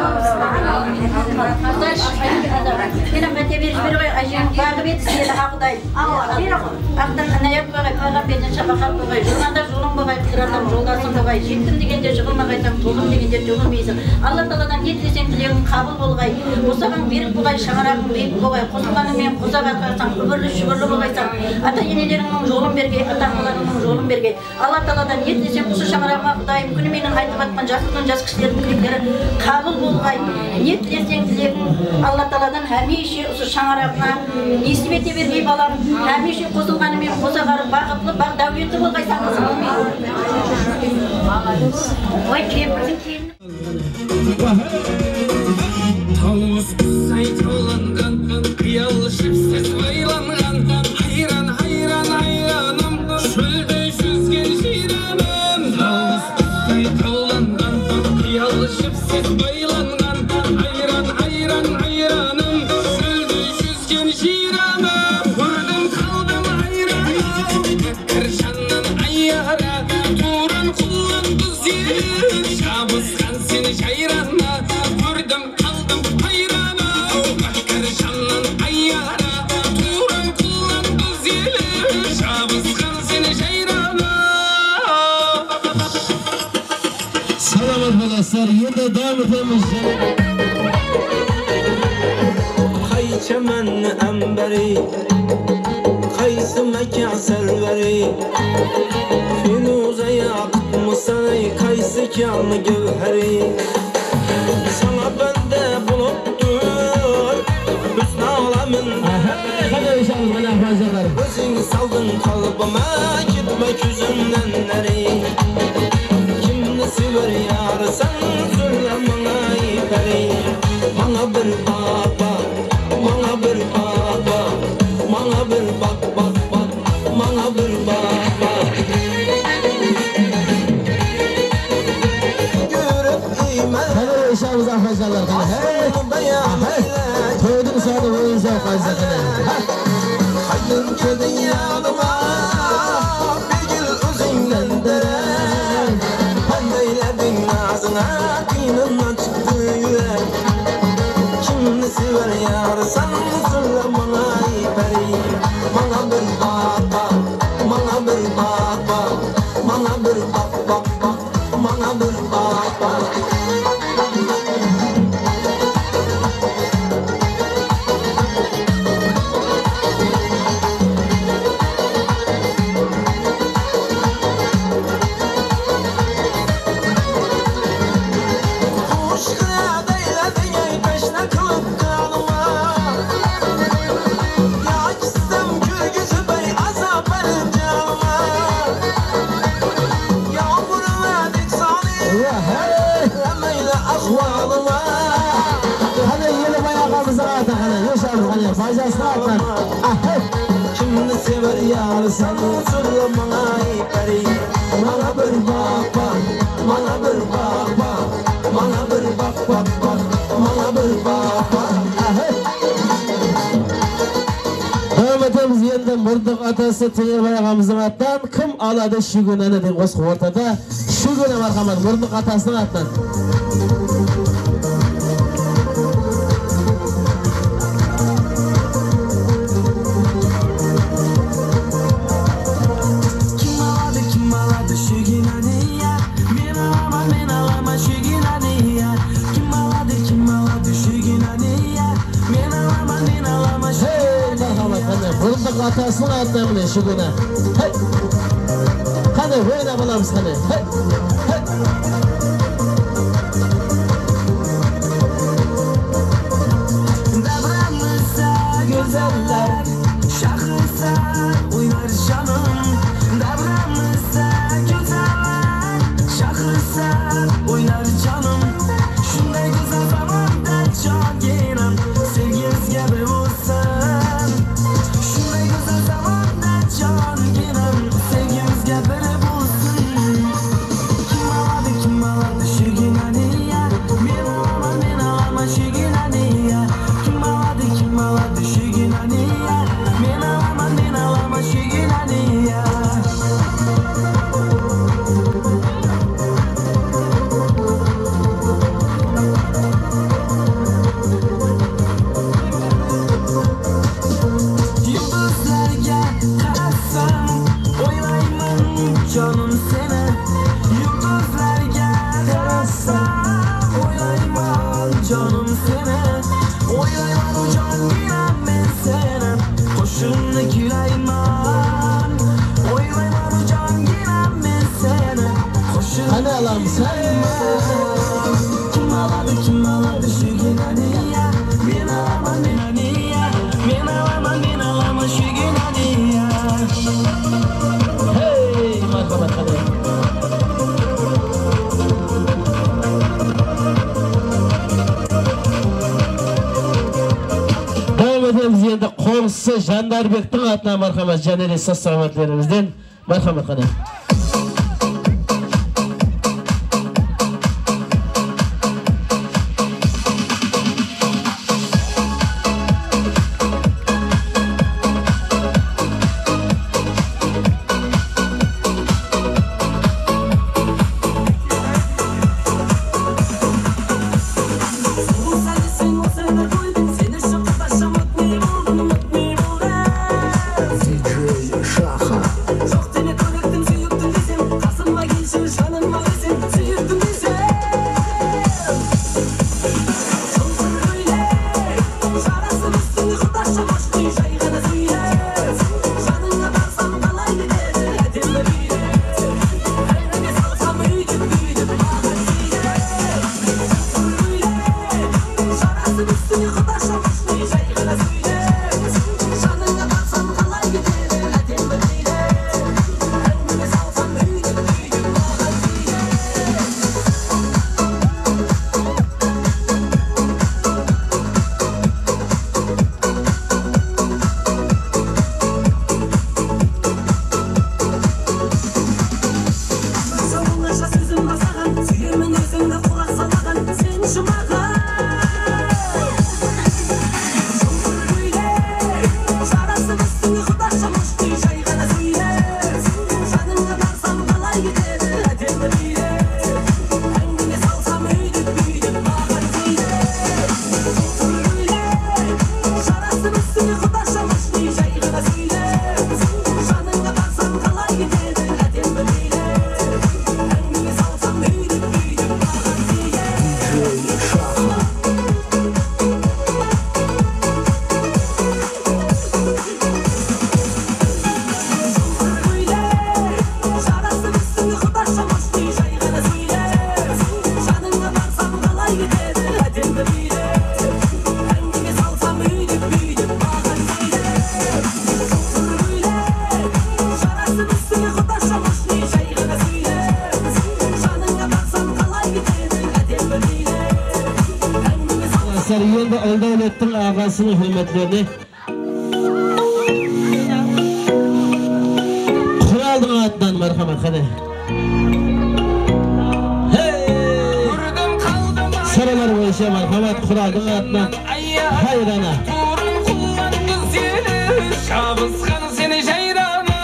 Менің қате беріш бері ғой, әжем бағып еді сені Құдай. Ақтан анаяқ бағай, пағап бетін шапақат болғай, жұрғанда жолың болғай, қиратам жолдасың болғай, жеттім дегенде жығылмағайтам, толым дегенде жығылмейсің. Алла Тағаладан не тілесең тілегің қабыл болғай, осаған берік болғай, шаңырағың биік болғай, қосылғанымен қосақ атқарсаң, үбірлі шүбірлі болғайсың. Ата енелеріңнің жолын берге, ата аналарыңның жолын берге. Алла Тағаладан не тілесең осы шаңырағыма Құдайым күні менің айтып атқан жасылдың жас кісілердің тілектері қабыл болғай. Не тілесең тілегің Алла Тағаладан әмейше осы шаңырағына несіп ете бергей балам, әмейше қосылғанымен қоса қарып бақытлы, бақ дәулетті болғайсың қызым. Ой, кемпірдің келіні. Тауыз құсай тауланған, қиялы шіпсіз байланған, хайран, хайран, хайраным, шөлді жүзген жираным. Тауыз құсай тауланған, қиялы шіпсіз байланған, хайран, хайран, хайраным, шөлді жүзген жираным. Көрдім қалдым хайраным, кіршаннан аяра, туран құлын күзер, жабысқан сені жайрана. Көрдім қалдым хайраным, кіршаннан аяра, туран құлын күзер, жабысқан сені жайрана. Salamat arkadaşlar, yine devam edemiz. Çəmən əmbəri, qaysı məkə səlvəri, Firuzə yaqıtmısan ey, qaysı kanı gövhəri. Sana bəndə bulutdur, hüsn aləmində. Özün saldın qalbıma, gitmək üzümdən nəri. Kimni sever yarısan, söyle bana ey pəri. Bana bir baba, bana bir baba, bana bir bak bak bak, bana bir baba. Görüp iman. Hadi işimiz arkadaşlar. Hey, toydun sonra oyuncu arkadaşlar. Haydın kedin yanıma, bir gül özünden deren. Handeyledin ağzına, dinimden çıktı yürek. Kimni sever yarısan, söyle bana ey peri. Bana bir bak bak, bana bir bak bak, bana bir bak bak bak, bana bir bak bak. Kimni sever yar sanatçılı bana iperi bana bir bak bak bana bir bak bak bana bir bak bak bak bana bir bak bak Hürmetimiz yeniden Murduq atası Teyirбай ağamızın attan kim aladı şu günene de qo'shiq o'rtada şu güne marhamat Murduq atasının attan Murduq atasının attan mı şu güne hey hadi oyna balamız hadi hey hey Davranırsa güzeller şahırsa oynar canım Davranırsa güzeller şahırsa oynar canım Şunday güzel zamanda can gelim sevgimizge bir olsun Şunday güzel zamanda can gelim sevgimizge bir olsun Kim aladı kim aladı şu günaniye Men alama men alama şu günaniye Kim aladı kim aladı şu günaniye Men alama men alama şu günaniye Yıldızlarga qarasam o'ylayman canım seni Yıldızlarga qarasam o'ylayman canım seni O'ylayman o canginam men seni qo'shiqni kuylayman O'ylayman o canginam men seni qo'shiqni Hadi alam sen Kim aladı kim aladı şu günaniye Men alaman men aniye Men alaman men alaman şu günaniye hey marhamat hadi Hürmetimiz endi Qo'rg'isi Jandarbekning atına marhamat janali salomatlarimizdan marhamat hadi Sarıyanda Aldavlet'in ağasının hürmetlerini Barcha marhamat Qur'onning atına hayrana. Turun kullandı seni, şabızgan seni jayrana.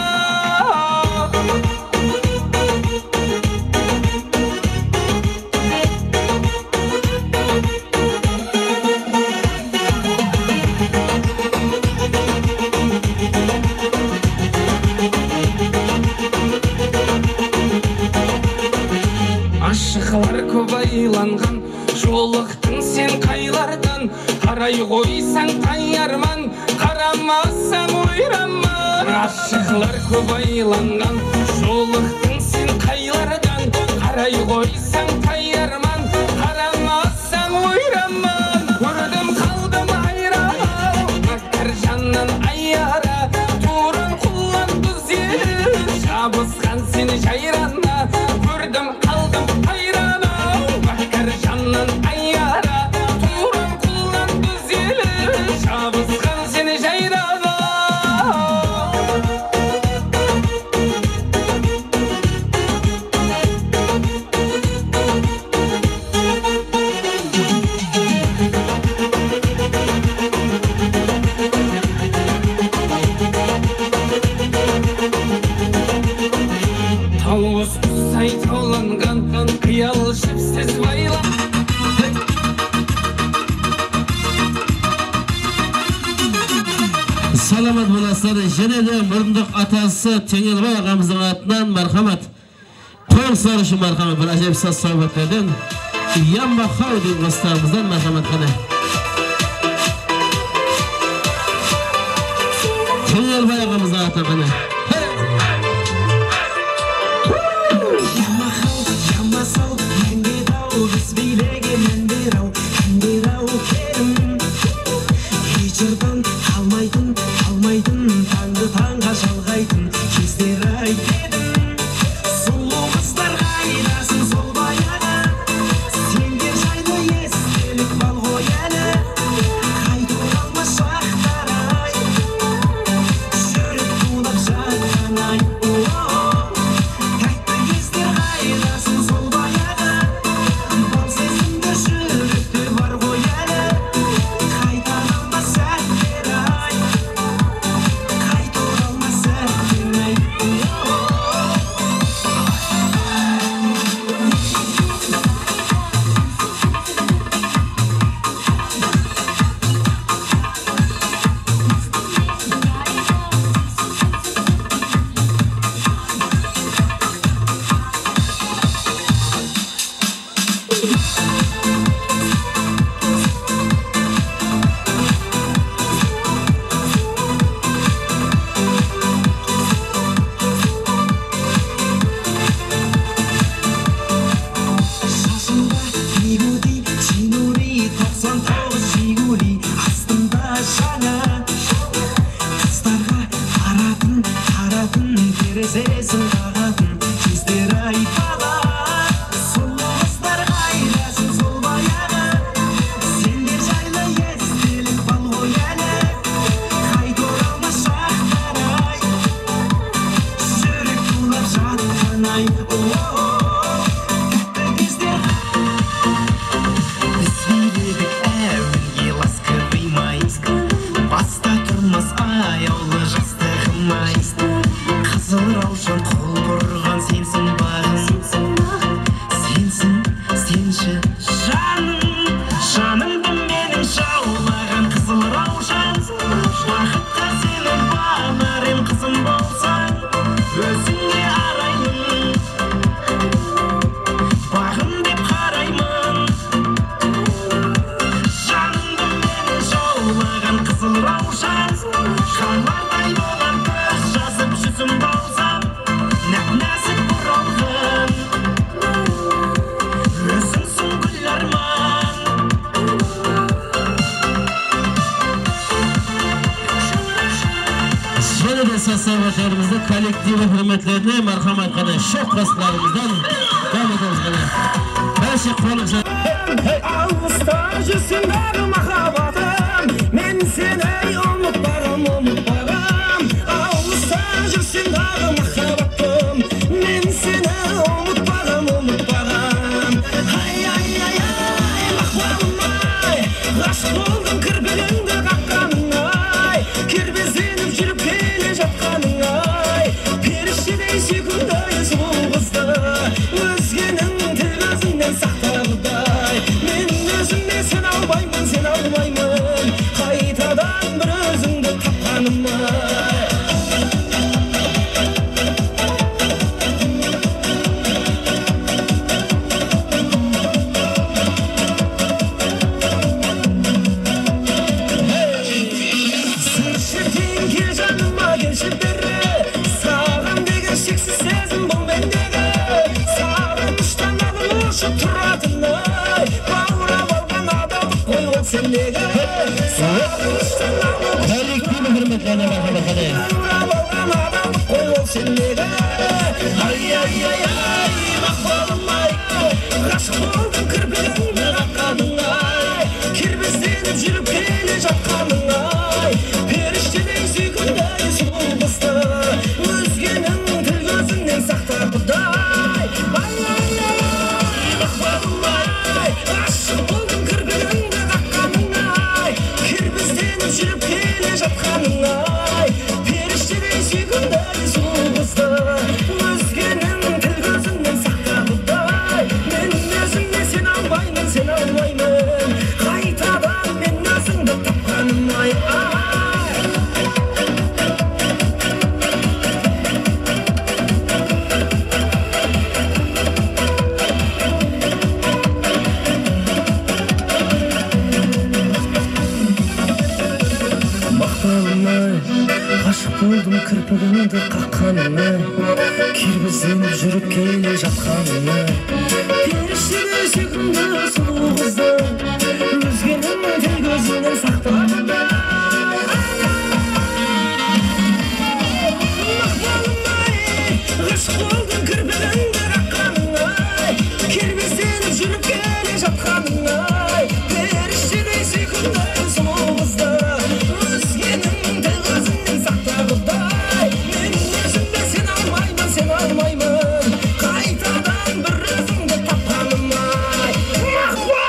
Aşıqlar көп айланған, жолықтың сен қайлардан. Қарай қойсаң тайарман, қарамасаң ойраман. Aşıqlar көп айланған, жолықтың сен қайлардан. Қарай қойсаң тайарман, қарамасаң ойраман. Көрдім қалдым айран, мәкір жаннан айара. Турын құланды сені, жабысқан сені жайрана. Көрдім қалдым айрана, мәкір жаннан айара. Турын құланды сені, жабысқан сені жайрана. Тауыз ұсай тауланған, қиял жіпсіз байлан. Salamat bolaslar, jene de mırındık atası Tengilbay ağamızın atından marhamat. Koyun sarışı marhamat, bir acayip saz sohbetlerden. Yamba Havdi dostlarımızdan marhamat kana. Tengilbay ağamızın atından kana. Жырдан қалмайтын, қалмайтын, таңды таңға жалғайтын кездер ай дедім. Сұлу қыздар қайдасың сол баяғы, сендер жайлы естелік бал ғой әлі. Қайта оралмас шақтар ай, жүрек тулап жатқан ай. Тәтті кездер қайдасың сол баяғы, бал сезімді жүректе бар ғой әлі. Қайтарылмас сәттер ай, қайта оралмас сәттер ай. Шашында Жигули, Чинури, тоқсан тоғыз Жигули, астында жаңа. Қыздарға қаратын, қаратын, терезесін қағатын кездер ай бала. Сұлу қыздар қайдасың сол баяғы, сендер жайлы естелік бал ғой әлі. Қайта оралмас шақтар ай, жүрек тулап жатқан ай. Біз биледік әуелге ласковый майска, баста тұрмас аяулы жастығым ай. Қызыл раушан қол бұрған сенсің бағым, сенсің, сенші жаным. Жанымды менің жаулаған қызыл раушан, бақытқа сенің бағар ем қызым болсаң, өзіңе араймын, бағым деп қараймын. Жанымды менің жаулаған қызыл раушан, қарлардай болған көз жазып жүзім болсам, нәп-нәзік бұралған, өзіңсің гүл арман. Jene de saz sohbetlerimizde kolektivi hürmetlerine marhamat kana. Şok kaslarımızdan devam ediyoruz kana. Her şey konuşan. Ağustos yüzündeki mahabatım, men seni unutmaram, unutmaram. Ağustos yüzündeki mahabatım, men seni unutmaram, unutmaram. Hay hay hay hay, mahvalım Şöyle bakın bakalım. Koy senlere. Ay ay ay ay. Mahvolum ay. Aşık oldum kırpılarına kakkanın ay. Kirpizlenip жүріп келе жатқаның ay. Періштедей сүйкімді сұлбысты. Өзгенің тіл көзінен сақта құдай. Ay ay ay ay. Mahvolum ay. Aşık oldum kırpılarına kakkanın ay. Kirpizlenip жүріп келе жатқаның ay. Періштедей сүйкімді сұлбысты. Өзгенің тіл көзінен сақта құдай. Мен өзімде сен алмаймын, сен алмаймын. Қайтадан мен өзіңді тапқаным ай ай. Мақпалым ай, ғашық болдым кірпігіңді қаққаның ай. Кирбізденіп жүріп келе жатқаның ай. Періштедей сүйкімді сұлу қызды. Өзгенің тіл көзінен сақтадың ай. Мақпалым ай, ғашық болдым кірпігіңді қаққаның ай. Кирбізденіп жүріп келе жатқаның ай. Періштедей сүйкімді сұлу қызды. Өзгенің тіл көзінен сақта құдай. Мен өзімді сен алмаймын, сен алмаймын. Қайтадан бір өзіңді тапқаным ай. Махва!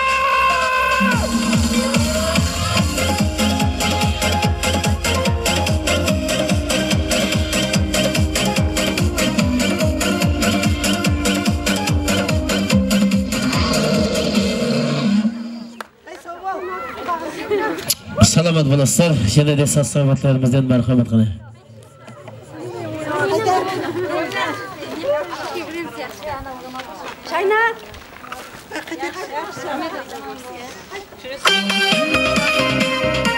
Salamat bo'lasizlar. Yana de sog' salomatlarimizdan marhamat qiling. Şayna.